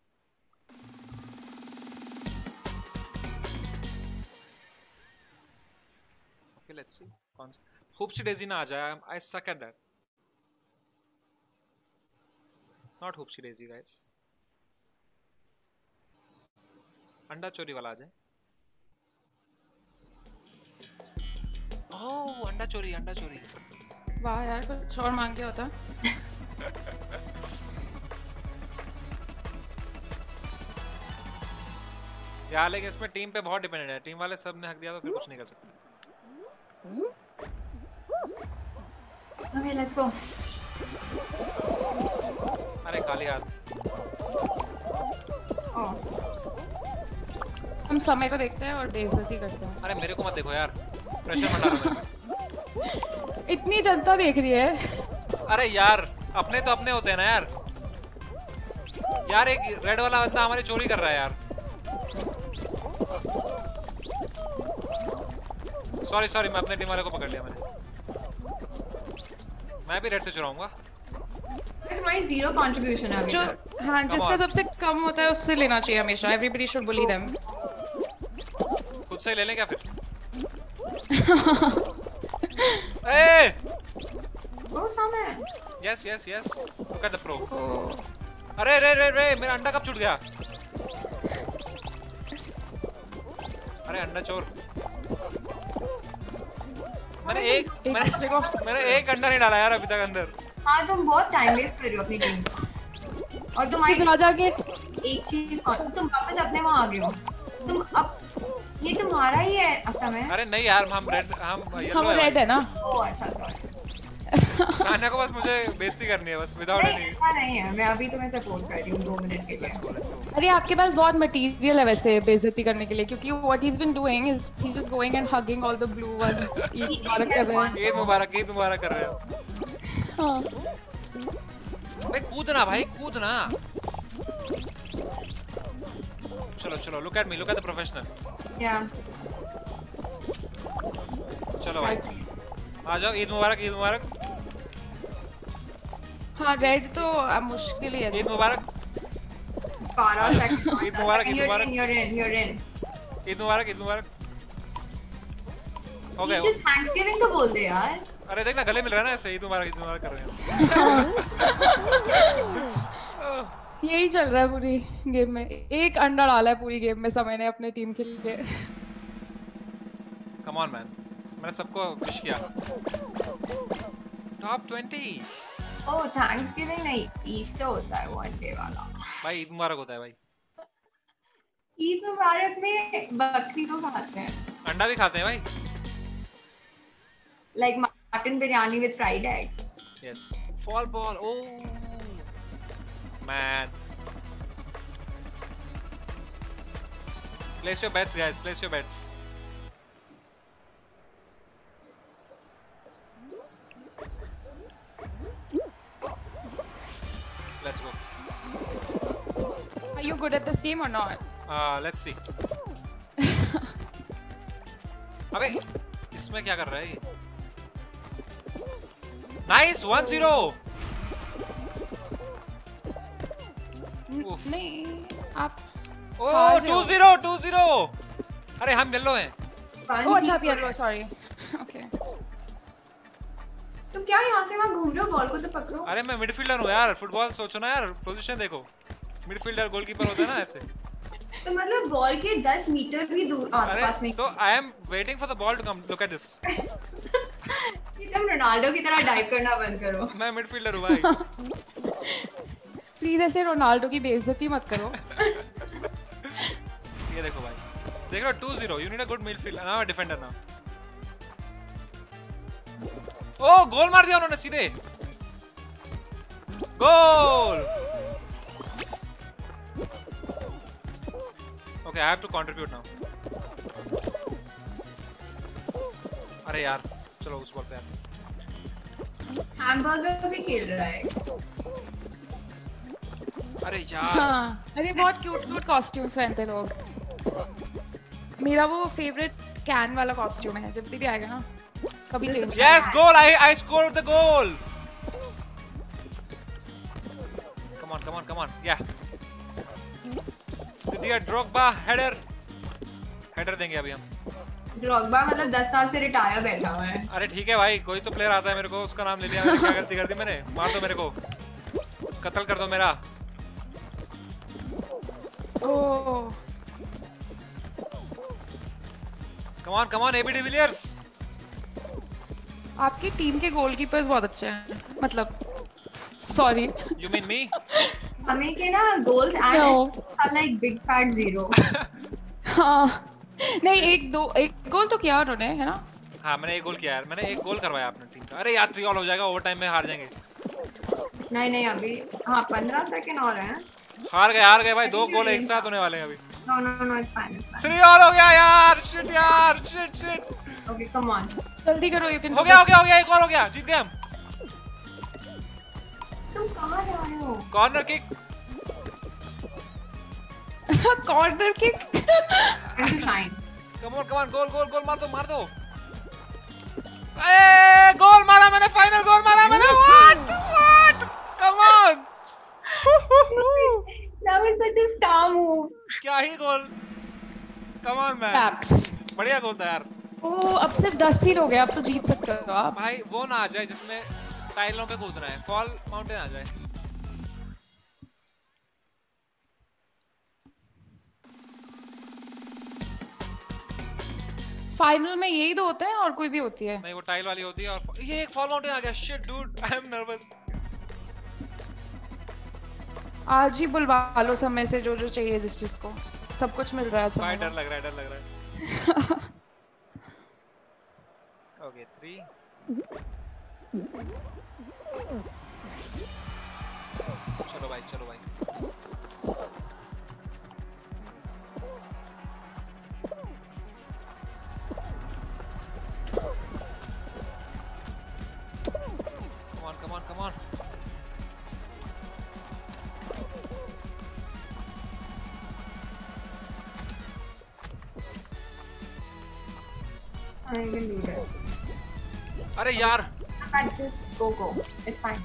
Okay, let's see. Hoopsie Daisy na aa jaye. I suck at that. Not Hoopsie Daisy, guys. अंडा चोरी वाला आ जाए. Oh, अंडा चोरी, अंडा चोरी. वाह यार, कुछ और मांग लिया होता. यार लेकिन इसमें टीम पे बहुत डिपेंडेंट है. टीम वाले सब ने हक दिया तो फिर कुछ नहीं कर सकते. Okay, let's go. अरे काली हाथ. Oh. हम समय को देखते हैं और बेइज्जती करते हैं। अरे मेरे को मत देखो यार, प्रेशर मत डालो मेरे इतनी जनता देख रही है। पे। अरे यार अपने तो अपने होते हैं ना यार। यार एक रेड वाला बंदा हमारी चोरी कर रहा है यार। सॉरी सॉरी, मैं अपने टीम वाले को पकड़ लिया मैंने। मैं भी रेड से चुराऊंगा। तुम्हारी जीरो कंट्रीब्यूशन है अभी जो तक। हाँ, जिसका सबसे कम होता है उससे लेना चाहिए हमेशा। Everybody should bully them. खुद से ले लें क्या फिर? ए! ओ सामने। Yes yes yes, look at the pro. अरे रे रे रे, मेरा अंडा कब छूट गया? अरे अंडा चोर। मैंने एक अंडा नहीं डाला यार अभी तक अंदर। हाँ तुम बहुत टाइम वेस्ट कर रहे हो अपनी टीम का। और तुम्हारी जाके एक चीज तुम वापस अपने वहाँ आ गए हो। तुम अब ये तुम्हारा ही है असम है। अरे नहीं यार, हम रेड है ना। ओह अच्छा सॉरी। सानिया को बस मुझे बेइज्जती करनी है बस, विदाउट एनी। ऐसा नहीं है, मैं अभी तुम्हें सपोर्ट कर रही हूँ 2 मिनट के लिए। अरे आपके पास बहुत मटेरियल है वैसे बेइज्जती करने के लिए, क्योंकि what he is been doing is he just going and hugging all the blue ones. Eid मुबारक कर रहे हो। हाँ भाई कूदना, भाई कूदना। चलो चलो, look at me, look at the professional. या चलो भाई आ जाओ। ईद मुबारक, ईद मुबारक। हाँ रेड तो मुश्किल ही है। ईद मुबारक। 12 सेकंड। ईद मुबारक, ईद मुबारक। You're in. ईद मुबारक, ईद मुबारक। हो गए। थैंक्सगिविंग तो बोल दे यार। अरे देख ना, गले मिल रहा है ना ऐसे। ईद मुबारक कर रहे हैं। यही चल रहा है पूरी गेम में। एक अंडा डाला है पूरी गेम में समय ने अपने टीम के लिए। कम ऑन मैन, मैंने सबको विश किया। टॉप 20। ओह थैंक्सगिविंग नहीं, ईस्टर होता है वन डे वाला। भाई ईद मुबारक होता है भाई। ईद मुबारक में बकरी को खाते हैं। अंडा भी खाते हैं भाई। Like mutton biryani with fried egg. Yes. Fall ball. Oh man. Place your bets, guys. Place your bets. Let's go. Are you good at this game or not? Let's see. अबे इसमें क्या कर रहा है ये? Nice 1-0. नहीं आप। Oh 2-0. अरे हम येलो हैं। ओह अच्छा आप येलो, सॉरी। ओके। तुम क्या यहाँ से वहाँ घूम रहे हो? बॉल को तो पकड़ो। अरे मैं मिडफील्डर हूँ यार। फुटबॉल सोचो ना यार, पोजीशन देखो। मिडफील्डर गोलकीपर होता है ना ऐसे। तो मतलब बॉल के 10 मीटर भी दूर आसपास नहीं। तो I am waiting for the ball to come. Look at this. तुम रोनाल्डो की तरह डाइव करना बंद करो। मैं मिडफील्डर हूँ भाई। प्लीज ऐसे रोनाल्डो की बेइज्जती मत करो। ये देखो भाई, देख रहे हो 2-0। You need a good midfielder, now a defender now. ओ गोल मार दिया उन्होंने सीधे। Goal. Okay I have to contribute now. अरे यार चलो उस बॉल पे यार। हैमबर्गर भी खेल रहा है। अरे यार हाँ, अरे बहुत क्यूट कॉस्ट्यूम्स पहनते लोग। मेरा वो फेवरेट कैन वाला कॉस्ट्यूम है, जब भी आएगा ना कभी change. Yes goal, I scored the goal. Come on या दिया ड्रॉगबा हेडर देंगे अभी हम। ड्रॉगबा मतलब 10 साल से रिटायर बैठा हुआ है। अरे ठीक है भाई, कोई तो प्लेयर आता है मेरे को, उसका नाम ले लिया मैंने। क्या गलती कर दी मैंने? मार दो मेरे को, कत्ल कर दो मेरा। Oh come on AB de Villiers. आपकी टीम के गोलकीपर्स बहुत अच्छे हैं, मतलब सॉरी। यू मीन मी? हमें के ना goals and like big fat 0। हाँ नहीं, एक गोल तो किया उन्होंने, है ना? हाँ मैंने एक गोल किया यार। मैंने एक गोल करवाया अपने टीम का। अरे यार 3 ऑल हो जाएगा, ओवर टाइम में हार जाएंगे। नहीं अभी हाँ 15 सेकंड और हैं। हार गए भाई, 2 गोल एक साथ होने वाले हैं अभी। No, it's fine. 3 और हो गया यार, शिट यार, शिट। Okay, come on. जल्दी करो, you can हो do गया, this. एक और हो गया, जीत गए हम। तुम कहाँ जा रहे हो? Corner kick. Corner kick. Time to shine. Come on, goal मार दो। ए गोल मारा मैंने, फाइनल गोल मारा मैंने। What come on. That was such a star move. क्या ही गोल, कम ऑन मैन, Taps. बढ़िया गोल था यार। ओह, अब सिर्फ 10 सील हो गए, अब तो जीत सकते हो आप। भाई वो ना आ जाए जिसमें टाइलों पे कूदना है, फॉल माउंटेन आ जाए। फाइनल में यही दो होते हैं और कोई भी होती है? नहीं, वो टाइल वाली होती है और ये एक फॉल माउंटेन आ गया। Shit dude, I am nervous. आज ही बुलवा लो सब में से जो चाहिए, जिस चीज को सब कुछ मिल रहा है। भाई डर लग रहा है। ओके 3 चलो भाई। Come on. I can do that. अरे यार, Just go. It's fine.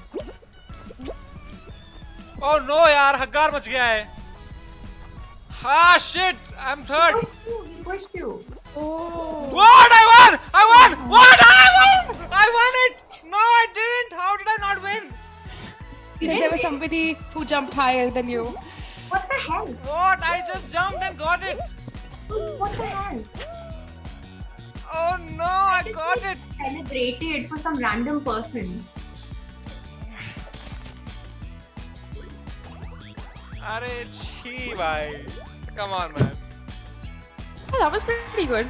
oh no यार, हग्गार मच गया है। हाँ shit, I'm third. He pushed you. Oh. What? I won! What? I won it! No, I didn't. How did I not win? There was somebody who jumped higher than you. What the hell? What? I just jumped and got it. What the hell? Oh no, I got it. Celebrated for some random person. अरे छी भाई, come on man. Oh, that was pretty good.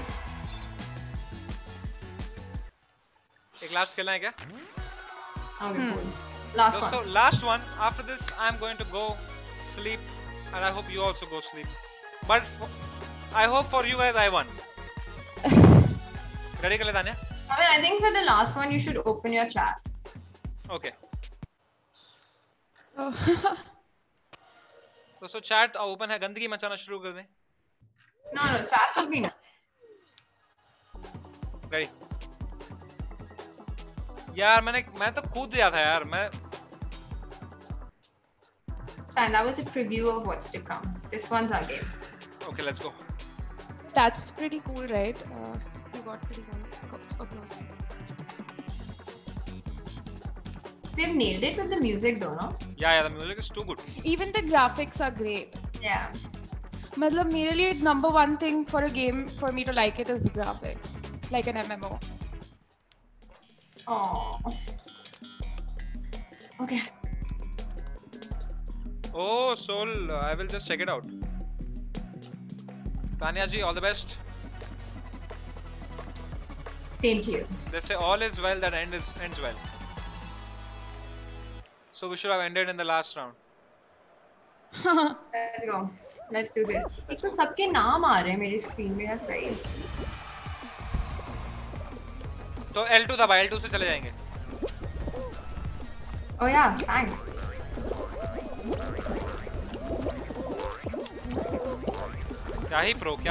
एक लास्ट खेलना है क्या? Okay, cool. Last दोस्तों, one. last one. After this, I'm going to go sleep, and I hope you also go sleep. But I hope for you guys, I won. Ready कर ले Tanya? I think for the last one, you should open your chat. Okay. Oh. दोस्तों chat open है, गंदगी मचाना शुरू कर दें. No, chat will be not. Ready? यार मैं तो कूद दिया था यार, मैं. Fine, that was a preview of what's to come. This one's our game. Okay, let's go. That's pretty cool, right? You got pretty close. They've nailed it with the music though, no? Yeah, the music is too good. Even the graphics are great. Yeah. मतलब मेरे लिए number one thing for a game for me to like it is the graphics, like an MMO. Oh. Okay. Oh, Soul, I will just check it out. Tanya ji, all the best. Same to you. They say all is well that ends well. So we should have ended in the last round. Let's go. Let's do this. एक तो सबके नाम आ रहे हैं मेरी स्क्रीन में, that's right. तो L2 दबा, L2 से चले जाएंगे. Oh yeah, thanks. क्या ही प्रो.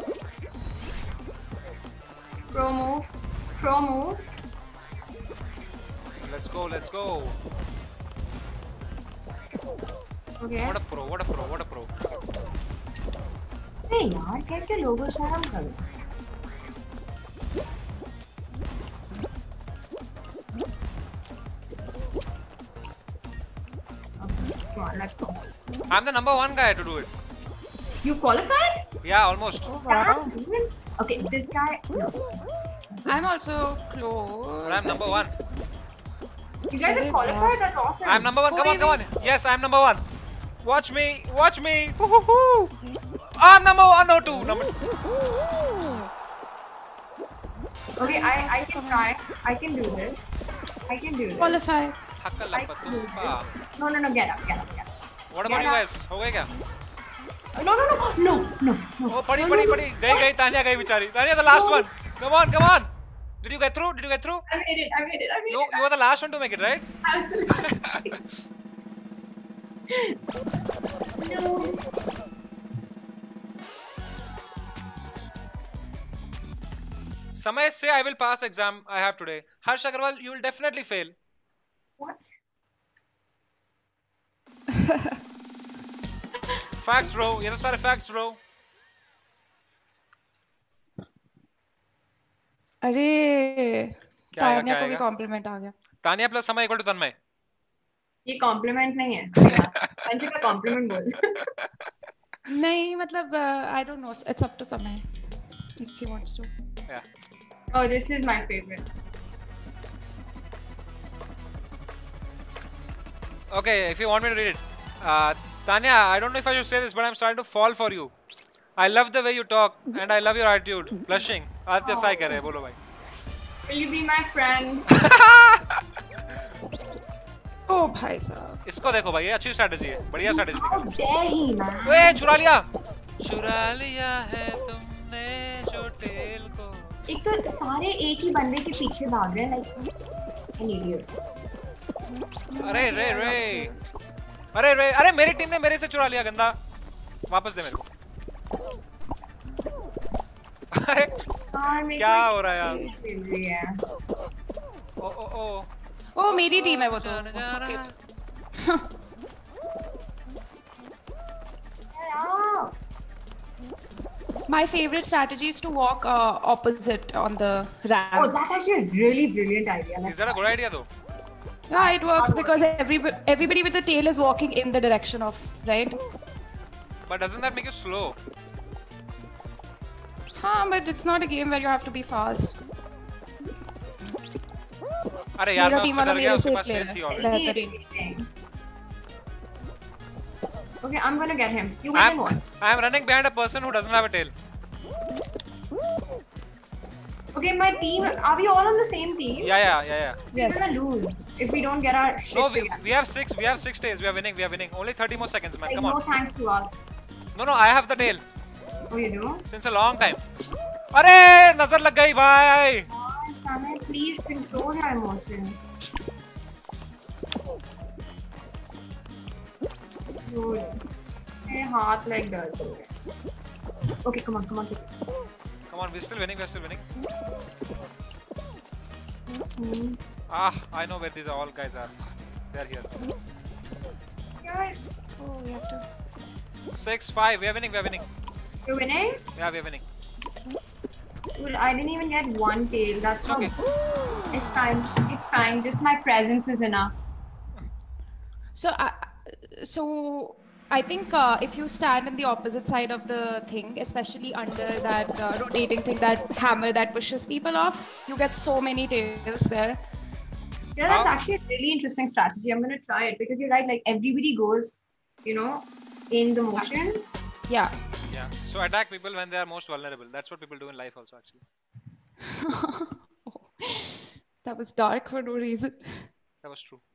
Pro move. Let's go. Okay. What a pro. Hey यार, कैसे लोगों शर्म करो? Come on, let's go. I'm the number 1 guy to do it. You qualified? Yeah, almost. Oh, wow. Okay, this guy. No. I'm also close. But I'm number 1. You guys are qualified? That's awesome. I'm number 1. Come on. Yes, I'm number 1. Watch me. Woo-hoo-hoo. I'm number 1. No, 2. Number 2. Okay, I can try. I can do this. Qualify. No, get up. What about you guys? हो गए क्या? No, no, no, no, no, no. Oh, पड़ी गई तानिया गई बेचारी. Tanya, the last one. Come on. Did you get through? I made it. You were the last one to make it, right? Absolutely. Noobs. Samay, say I will pass exam I have today. Harsh Agarwal, you will definitely fail. What? Facts, bro. ये तो सारे facts, bro. अरे क्या आएगा, तान्या क्या को भी आएगा? कॉम्प्लीमेंट आ गया. तानिया plus समय equal to तन्मय. ये कॉम्प्लीमेंट नहीं है. अंशु का कॉम्प्लीमेंट बोल. नहीं मतलब I don't know. It's up to Samay if he wants to. Yeah. Oh, this is my favorite. Okay, if you want me to read it. Tanya, I don't know if I should say this, but I'm starting to fall for you. I love the way you talk and I love your attitude. Blushing. Aditya Sai कह रहे हैं, बोलो भाई. Will you be my friend? ओ भाई साहब. इसको देखो भाई, ये अच्छी स्ट्रेटजी है. बढ़िया स्ट्रेटजी How निकाली. dare he, man? ओए चुरा लिया है तुमने जो टेल को. एक तो सारे एक ही बंदे के पीछे भाग रहे हैं like an idiot. अरे मेरी टीम ने मेरे से चुरा लिया गंदा. वापस दे मेरे को. अरे क्या हो रहा है यार? ओ मेरी टीम है वो तो. My favorite strategy is to walk opposite on the ramp. Oh, that's actually a really brilliant idea. Is that a good idea though? Yeah, it works because everybody with the tail is walking in the direction of, right? But doesn't that make you slow? But it's not a game where you have to be fast. अरे यार मैं मेरा उससे team डर गया, वाला उसके मेरे पास से टेल थी already. बेहतरीन. Okay, I'm gonna get him. You get him what? I'm running behind a person who doesn't have a tail. Okay, my team. Are we all on the same team? Yeah. We're gonna lose if we don't get our shit No, together. we have six tails. We are winning. Only 30 more seconds, man. Like, Come no on. thanks to us. No, I have the tail Oh, you do? since a long time. अरे नजर लग गई भाई. Samay, please control your emotions. Dude, मेरे हाथ like दर्द हो रहे. Okay, come on. Come on, we're still winning. I know where these all guys are. They're here. Yeah, Oh, we have to. 6-5. We are winning. you're winning? Yeah, we are winning. Dude, I didn't even get one tail. That's It's okay. It's fine. Just my presence is enough. So I think if you stand in the opposite side of the thing, especially under that rotating thing, that hammer that pushes people off, you get so many tails there. Yeah, that's How? actually a really interesting strategy. I'm gonna try it because you're right. Like everybody goes, in the motion. Yeah. Yeah. So attack people when they are most vulnerable. That's what people do in life also actually. That was dark for no reason. That was true.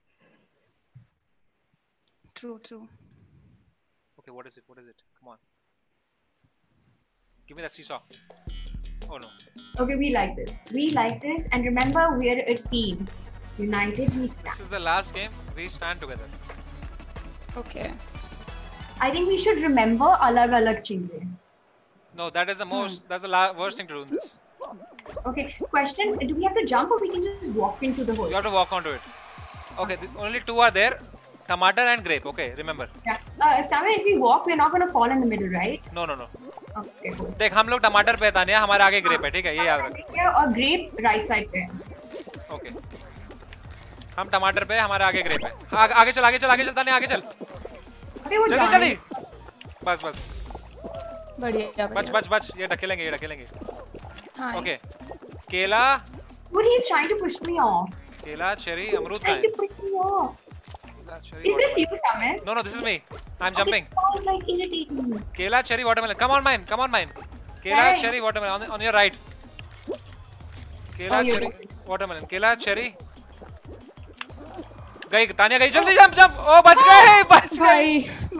True. Okay, what is it? Come on. Give me the seesaw. Oh no. Okay, we like this. And remember, we're a team. United, we stand. This is the last game. We stand together. Okay. I think we should remember alag cheezein. No, that is the most. That's the worst thing to do in this. Okay, question: do we have to jump or we can just walk into the hole? You have to walk onto it. Okay, only two are there. Tomato and grape. Okay, remember. Yeah. Samay, if we walk, we're not gonna fall in the middle, right? No. Okay, cool. देख हम लोग टमाटर पे तानिया हमारे आगे ग्रेप है ठीक है ये याद रख. और grape right side पे. Okay. हम टमाटर पे हमारे आगे ग्रेप है. आगे चल तानिया आगे चल. Okay, वो जल्दी. बस. बढ़िया. बच ये ढकेलेंगे. हाँ. Okay. केला. Dude, he's trying to push me off. केला चेरी अमरूद Trying to push me off. Is this you, Samay? No, this is me. I'm jumping. Oh, like irritating me. Kela, cherry, watermelon. Come on, mine. Kela, Hey. cherry, watermelon. On your right. Kela, you're cherry, right. watermelon. Kela, cherry. गई तानिया गई जल्दी जंप. ओ बच गए. भाई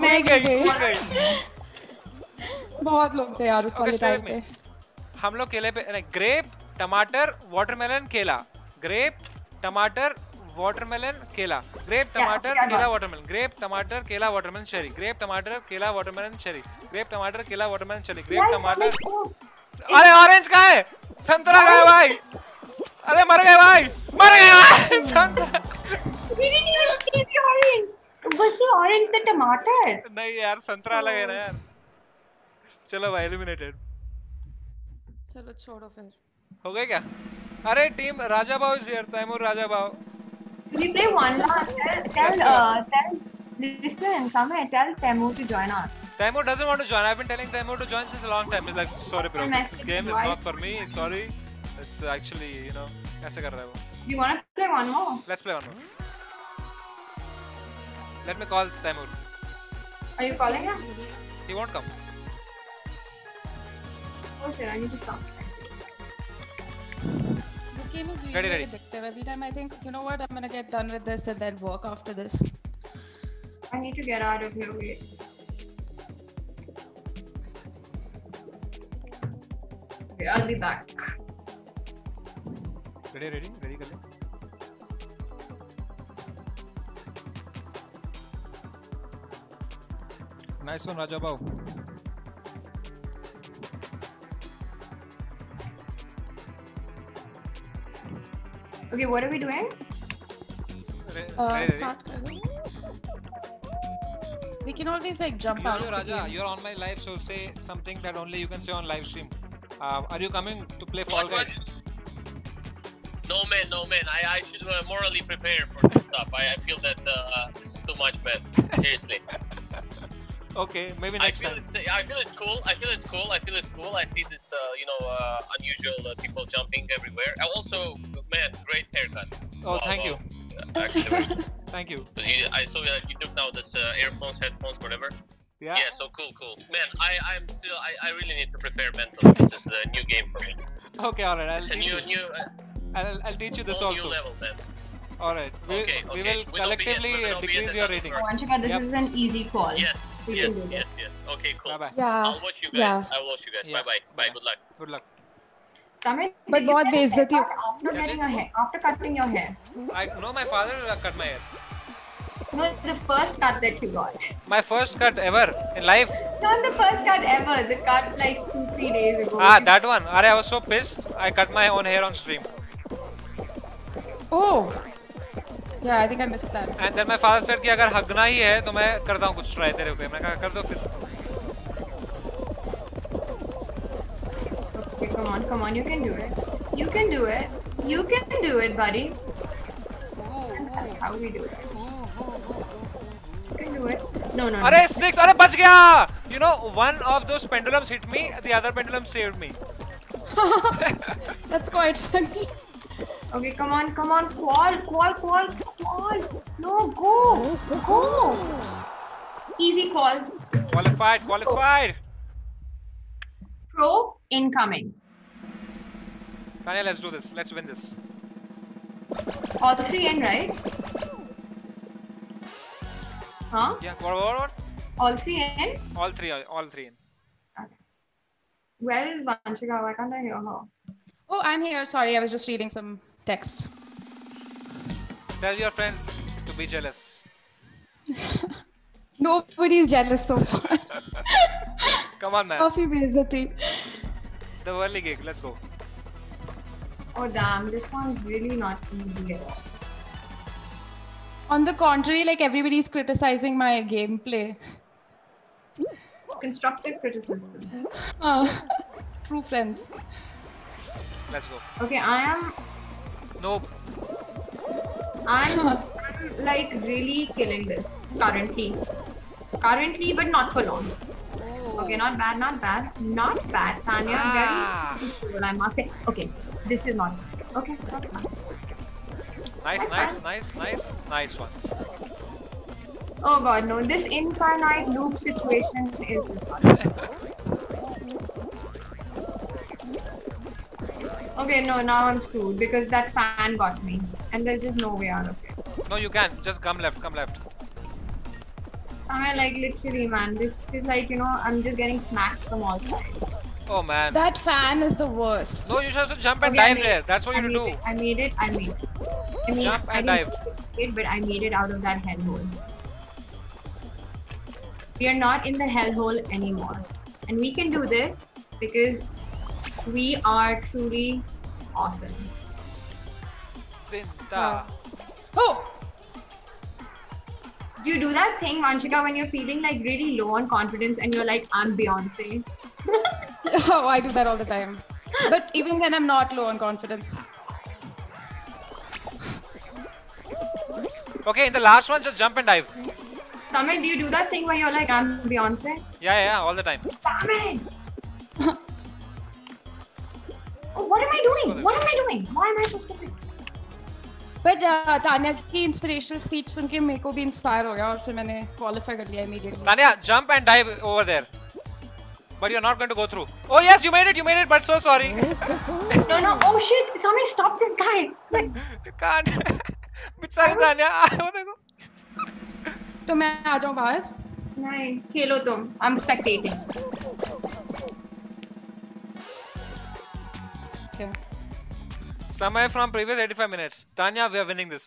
मैं गई गई। कूद गई। बहुत लोग थे यार उस Okay, वाले stay टाइम with me. पे। हम लोग केले पे ग्रेप टमाटर वाटरमेलन केला, ग्रेप टमाटर वाटरमेलन केला, ग्रेप टमाटर क्या केला बात? वाटरमेलन, ग्रेप टमाटर केला वाटरमेलन शेरी, ग्रेप टमाटर केला वाटरमेलन शेरी, ग्रेप टमाटर केला वाटरमेलन शेरी, ग्रेप Guys, टमाटर। Samir, अरे ऑरेंज कहाँ है? संतरा कहाँ है भाई? अरे मर गए भाई, मर गए भाई। संतरा we didn't even see the orange. Was the orange the tomato? नहीं यार, संतरा अलग है ना यार। चलो भाई, एलिमिनेटेड चलो छोड़ो फिर। हो गए क्या? अरे टीम राजा बाव इज हियर, तैमूर राजा बाव। We play one last. Tell. Listen, Samir, tell Temu to join us. Taimur doesn't want to join. I've been telling Taimur to join since a long time. He's like, sorry bro, this game is not for me. Sorry, it's actually, you know, ऐसे कर रहा है वो. You wanna play one more? Let's play one more. Let me call Taimur. Are you calling him? He won't come. Oh shit, I need to stop. This game is really Ready. addictive. Every time I think, you know what, I'm gonna get done with this and then work after this. I need to get out of here. Wait. Okay, I'll be back. Ready कर ले. Nice one, Raja Bau. Okay, what are we doing? Ready. Start kar do. We can always like jump out. Yo, of the Raja, game. you're on my live, so say something that only you can say on live stream. Are you coming to play Fall Guys? No man. I should morally prepare for this stuff. I feel that this is too much, man. Seriously. Okay, maybe I next feel time. I feel it's cool. I see this, unusual people jumping everywhere. And also, man, great haircut. Oh, thank you. Actually, very cool. Thank you. 'Cause I saw that you took now this earphones, headphones, whatever. Yeah. Yeah, so cool. Man, I really need to prepare mentally. This is a new game for me. Okay, alright. I'll It's a teach you. new, I'll teach you this whole also. new level, man. Alright. We Okay. will We don't collectively BS, we don't decrease BS your at rating. all. Vanshika, this Yep. is an easy call. Yes. We can do this. Okay, cool. Bye bye. Yeah. I'll watch you guys. Yeah. I'll watch you guys. Yeah. Bye. Good luck. Good luck. Samir, But did you बहुत get a बेइज्जती haircut after Yeah, getting just- a hair, after cutting your hair. I know my father cut my hair. No, the first cut that you got. My first cut ever in life. Not the first cut ever. The cut like 2-3 days ago. Ah, that one. Arey, I was so pissed. I cut my own hair on stream. Oh. Yeah, I think I missed that. And then my father said कि अगर हगना ही है तो मैं करता हूँ कुछ try तेरे पे. मैं कहा कर दो फिर. Okay, come on, you can do it. You can do it. You can do it, buddy. That's how we do it. You can do it. No. अरे 6. अरे बच गया. You know, one of those pendulums hit me. The other pendulum saved me. That's quite funny. Okay, come on. Call. No, go. Easy call. Qualified. Pro incoming. Tanya, let's do this. Let's win this. All 3 in, right? Huh? Yeah. What? All 3 in? All three in. Okay. Where is Vanshika? Why can't I hear her? Oh, I'm here. Sorry, I was just reading some texts. Tell your friends to be jealous. Nobody's jealous so far. Come on, man. काफी बेइज्जती. The early gig. Let's go. Oh damn, this one's really not easy at all. On the contrary, like everybody's criticizing my gameplay. Constructive criticism. True friends. Let's go. Okay, Nope. I'm like really killing this currently, but not for long. Okay, not bad. Tanya, Ah. very beautiful, I must say. Okay, this is not bad. Okay, not bad. Nice one. Oh god, no, this infinite loop situation is this one. Okay, no, now I'm screwed because that fan got me, and there's just no way out of it. No, you can. Just come left. Samir, I like literally, man. This is like, you know, I'm just getting smacked from all sides. Oh man. That fan is the worst. No, you should have to jump and Okay, I dive made there. it. That's what you I have to made do. it. I made it. I made it. I mean, Jump and I didn't dive. make it, but I made it out of that hellhole. We are not in the hellhole anymore. And we can do this because we are truly awesome. Binta. Oh! Do you do that thing, Vanshika, when you're feeling like really low on confidence and you're like, I'm Beyonce? Oh, I do that all the time. But even when I'm not low on confidence. Okay, in the last one, just jump and dive. Samit, do you do that thing where you're like, I'm Beyonce? Yeah, all the time. Damn it! Oh, what am I doing? What am I doing? Why am I so stupid? But Tanya की inspirational speech सुन के मेरे को भी inspire हो गया और फिर मैंने qualify कर लिया immediately. Tanya, jump and dive over there. But you're not going to go through. Oh yes, you made it, but so sorry. No, oh shit! Somebody stop this guy! Like, You can't. बेचारी तान्या, वो देखो. तो मैं आ जाऊँ बाहर? नहीं, खेलो तुम. I'm spectating. Okay. Samay from previous 85 minutes. Tanya, we are winning this.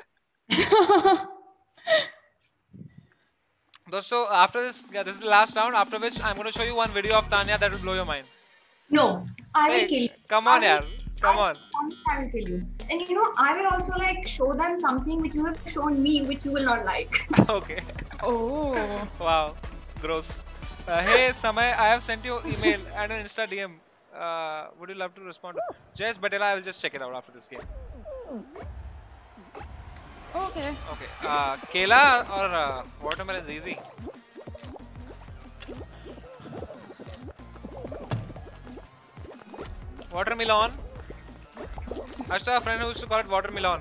So after this, this is the last round. After which I'm going to show you one video of Tanya that will blow your mind. No, I will Hey, kill you. come on, I will- yaar. Come on. I will kill you. And you know, I will also like show them something which you have shown me, which you will not like. Okay. Oh. Wow. Gross. Hey, Samay, I have sent you email and an Insta DM. Would you love to respond? Jess Batela, I will just check it out after this game. Okay. Okay. Kela or watermelon is easy. Watermelon. I used to have a friend who used to call it watermelon.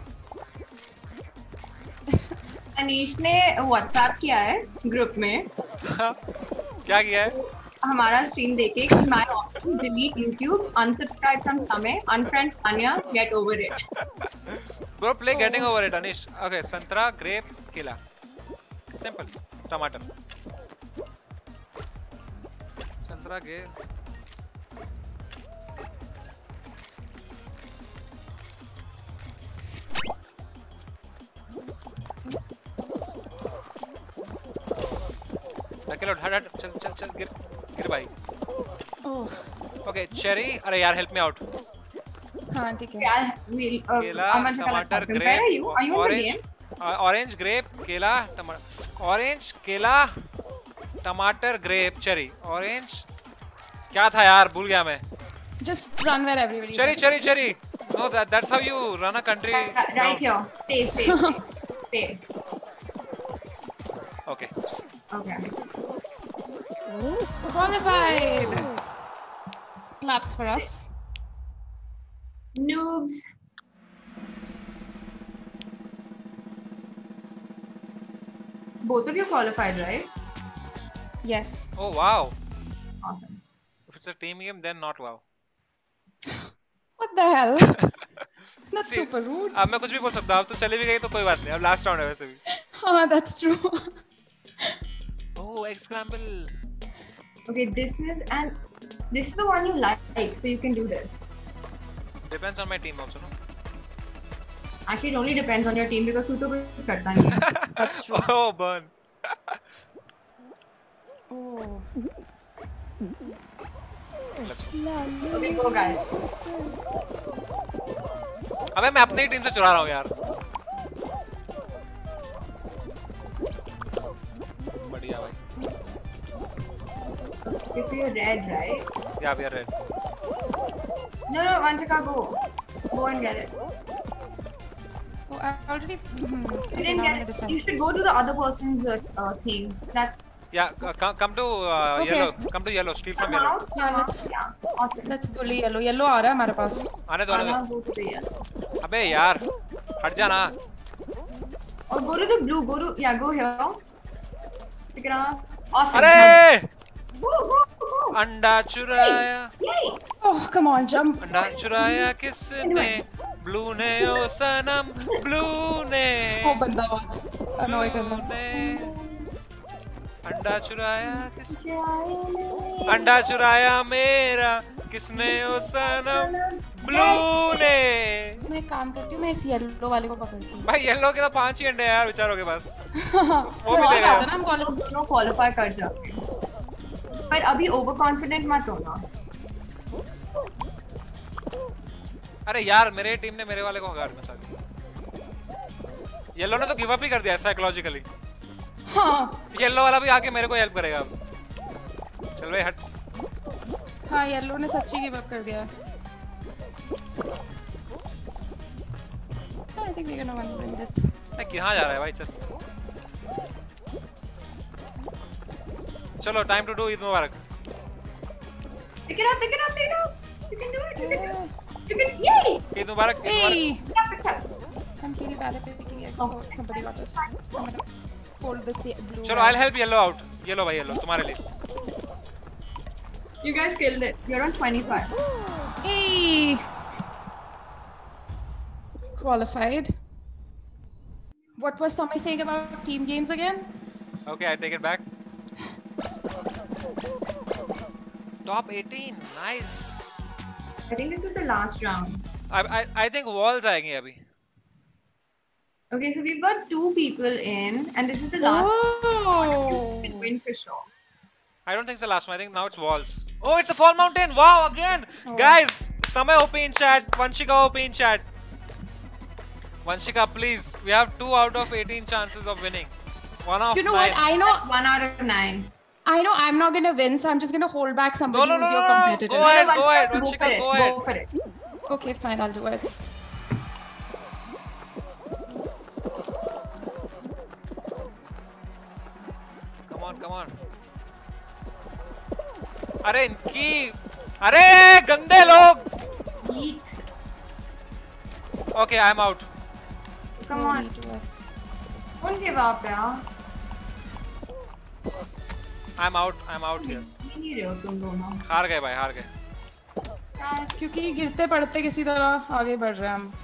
Anish ने WhatsApp किया है ग्रुप में क्या किया है? हमारा स्ट्रीम देखे कि my option delete YouTube, unsubscribe from Samay, unfriend Tanya, get over it. Bro, play getting over it, Anish. Okay, santra, grape, kela. Simple. Tomato. Santra, grape. धक्के लो, हट, चल, गिर भाई. Oh. Okay, cherry. अरे यार, help me out. हाँ ठीक है. यार, we'll, केला, Aman, टमाटर, where grape, are you? Are you in the orange, game? orange, grape, केला, टमाटर, orange, केला, टमाटर, grape, cherry, orange. क्या था यार, भूल गया मैं. Just run where everybody. Cherry. No, that's how you run a country. Right here. Stay. Okay. Okay. Qualified. Claps for us. Noobs. Both of you qualified, right? Yes. Oh wow. Awesome. If it's a team game, then not wow. What the hell? That's See, super rude. अब मैं कुछ भी बोल सकता हूँ. अब तो चली भी गई तो कोई बात नहीं. अब last round है वैसे भी. Oh, that's true. Oh, egg scramble. Okay, this is the one you like, so you can do this. Depends on my team also, no? Actually, it only depends on your team because तू तो कुछ करता नहीं है. That's true. Oh, burn. Oh. Let's go. Okay, go guys. अबे मैं अपनी ही टीम से चुरा रहा हूँ यार. बढ़िया भाई. Okay, so you're red, right? Yeah, we are red. No, Vanchika, go. Go and get it. Oh, I already. You Okay, didn't now I'm get gonna it. You defend. should go to the other person's thing. That's Yeah, come to Okay. yellow. Come to yellow. Steal from come yellow. out. Yeah, let's- Yeah, awesome. Let's bully yellow. Yellow आ रहा है हमारे पास. आने दो. Now go to the yellow. अबे यार, हट जा ना. Or go to the blue. Go here. Pick it up. Awesome. अरे! Go. अंडा चुराया. Yay. Oh, come on, jump. अंडा चुराया किसने? ब्लू ने ओ सनम. ब्लू ने. Oh, बंदा बहुत annoy कर रहा है. ब्लू ने. अंडा चुराया अंडा चुराया मेरा किसने ओ सनम ब्लू ने। मैं एक काम करती हूँ, मैं इस येलो वाले को पकड़ती हूँ। भाई येलो के तो 5 ही अंडे हैं यार बेचारों के पास। वो भी हो देगा। जाता है ना, हम दोनों क्वालिफाई कर जाते हैं, पर अभी ओवर कॉन्फिडेंट मत होना। अरे यार मेरे टीम ने मेरे वाले को गार्ड बचा दिया। येलो ने तो गिव अप ही कर दिया साइकोलॉजिकली। हाँ येलो वाला भी आके मेरे को हेल्प करेगा अब। चल भाई हट। हाँ, येलो ने सच्ची गिव अप कर दिया। I think we're gonna win this. मैं कहाँ जा रहा है भाई? चल चलो टाइम टू डू ईद मुबारक। Pick it up, pick it up, pick it up. You can do it, you can do it. You can, yay! Eid मुबारक ईद मुबारक। Hey, Pick it up, pick it up. I'm feeling bad at picking it. Oh, somebody got it. I'm gonna hold this blue. चलो I'll help yellow out. Yellow भाई येलो तुम्हारे लिए। You guys killed it. You're on 25. Hey, qualified. What was Tommy saying about team games again? Okay, I take it back. Top 18, nice. I think this is the last round. I think walls आएंगी अभी. Okay, so we've got 2 people in, and this is the last. Oh, Win for sure. I don't think it's the last one. I think now it's walls. Oh, it's the fall mountain. Wow, again. Guys, Samay OP in chat. Vanshika OP in chat. Vanshika, please. We have 2 out of 18 chances of winning. 1 of 9. you know what? I know, 1 out of 9. I know. I'm not gonna win, so I'm just gonna hold back somebody No, who's your no. competitor. Go ahead, No, go ahead. Go Vanshika, for it. go ahead. Go for it. Okay, fine. I'll do it. Come on, come on. अरे इनकी अरे गंदे लोग। Yeet. Okay, I'm out. Come on. Don't give up, yaar. I'm out here. ही नहीं रहे हो तुम दोनों। हार गए भाई, हार गए। क्योंकि गिरते पड़ते किसी तरह आगे बढ़ रहे हैं हम।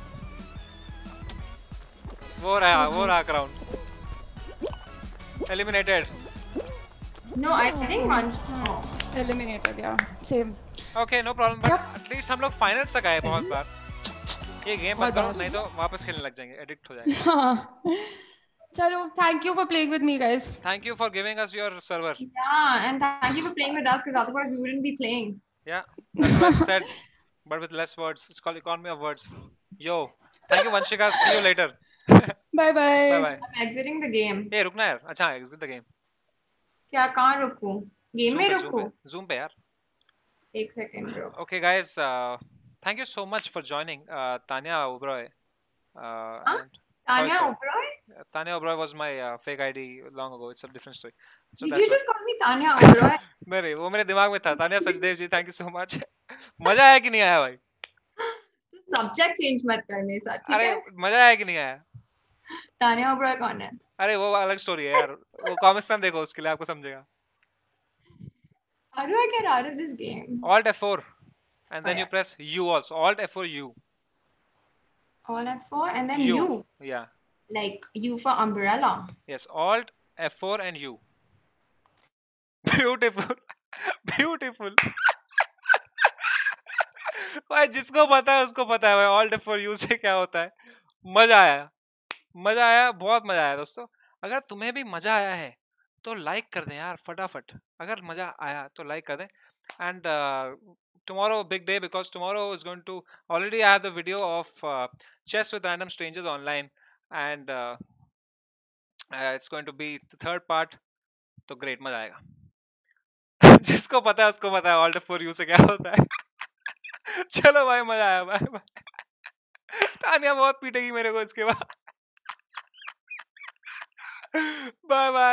वो रहा crown. Eliminated. No, I think one. Eliminated, yeah. Same. Okay, no problem. But at least हम लोग finals तक आए बहुत बार। ये गेम मत करो, नहीं तो वापस खेलने लग जाएंगे, एडिक्ट हो जाएंगे। चलो, thank you for playing with me, guys. Thank you for giving us your server. Yeah, and thank you for playing with us, because otherwise we wouldn't be playing. Yeah, that's what I said, but with less words. It's called economy of words. Yo, thank you Vanshika. See you later. Bye bye. Bye bye. I'm exiting the game. Hey, रुकना यार। अच्छा, exit the game. क्या कहाँ रुकूं? Game में Zoom रुकूं? पे, Zoom पे यार। एक second bro. Okay guys, thank you so much for joining. Tanya Oberoi. And- Tanya sorry. Oberoi? Tanya Oberoi was my fake ID long ago. It's a different story. So Did that's you why. just call me Tanya Oberoi? नहीं वो मेरे दिमाग में था। Tania Sachdev ji, thank you so much. मजा आया कि नहीं आया भाई? Subject change मत कर मेरे साथ, ठीक अरे है? मजा आया कि नहीं आया? Tanya Oberoi कौन है? अरे वो अलग स्टोरी है यार। वो कॉमिक्स देखो, उसके लिए आपको समझेगा। How do I get out of this game? Alt F4 and then Oh, you yeah. press U also. Alt F4 U. All F4 and then U. U. Yeah. Like U for umbrella. Yes. Alt F4 and U. Beautiful. Beautiful. भाई जिसको पता है उसको पता है भाई Alt F4 U से क्या होता है। मजा आया, मजा आया, बहुत मजा आया दोस्तों। अगर तुम्हें भी मजा आया है तो लाइक कर दें यार फटाफट। अगर मजा आया तो लाइक कर दें। And tomorrow big day, because tomorrow is going to already I have the video of chess with random strangers online, and it's going to be the 3rd part. तो great, मजा आएगा। जिसको पता है उसको पता है Alt F4 U से क्या होता है। चलो भाई मजा आया, बाय बाय। तानिया बहुत पीटेगी मेरे को इसके बाद। Bye bye.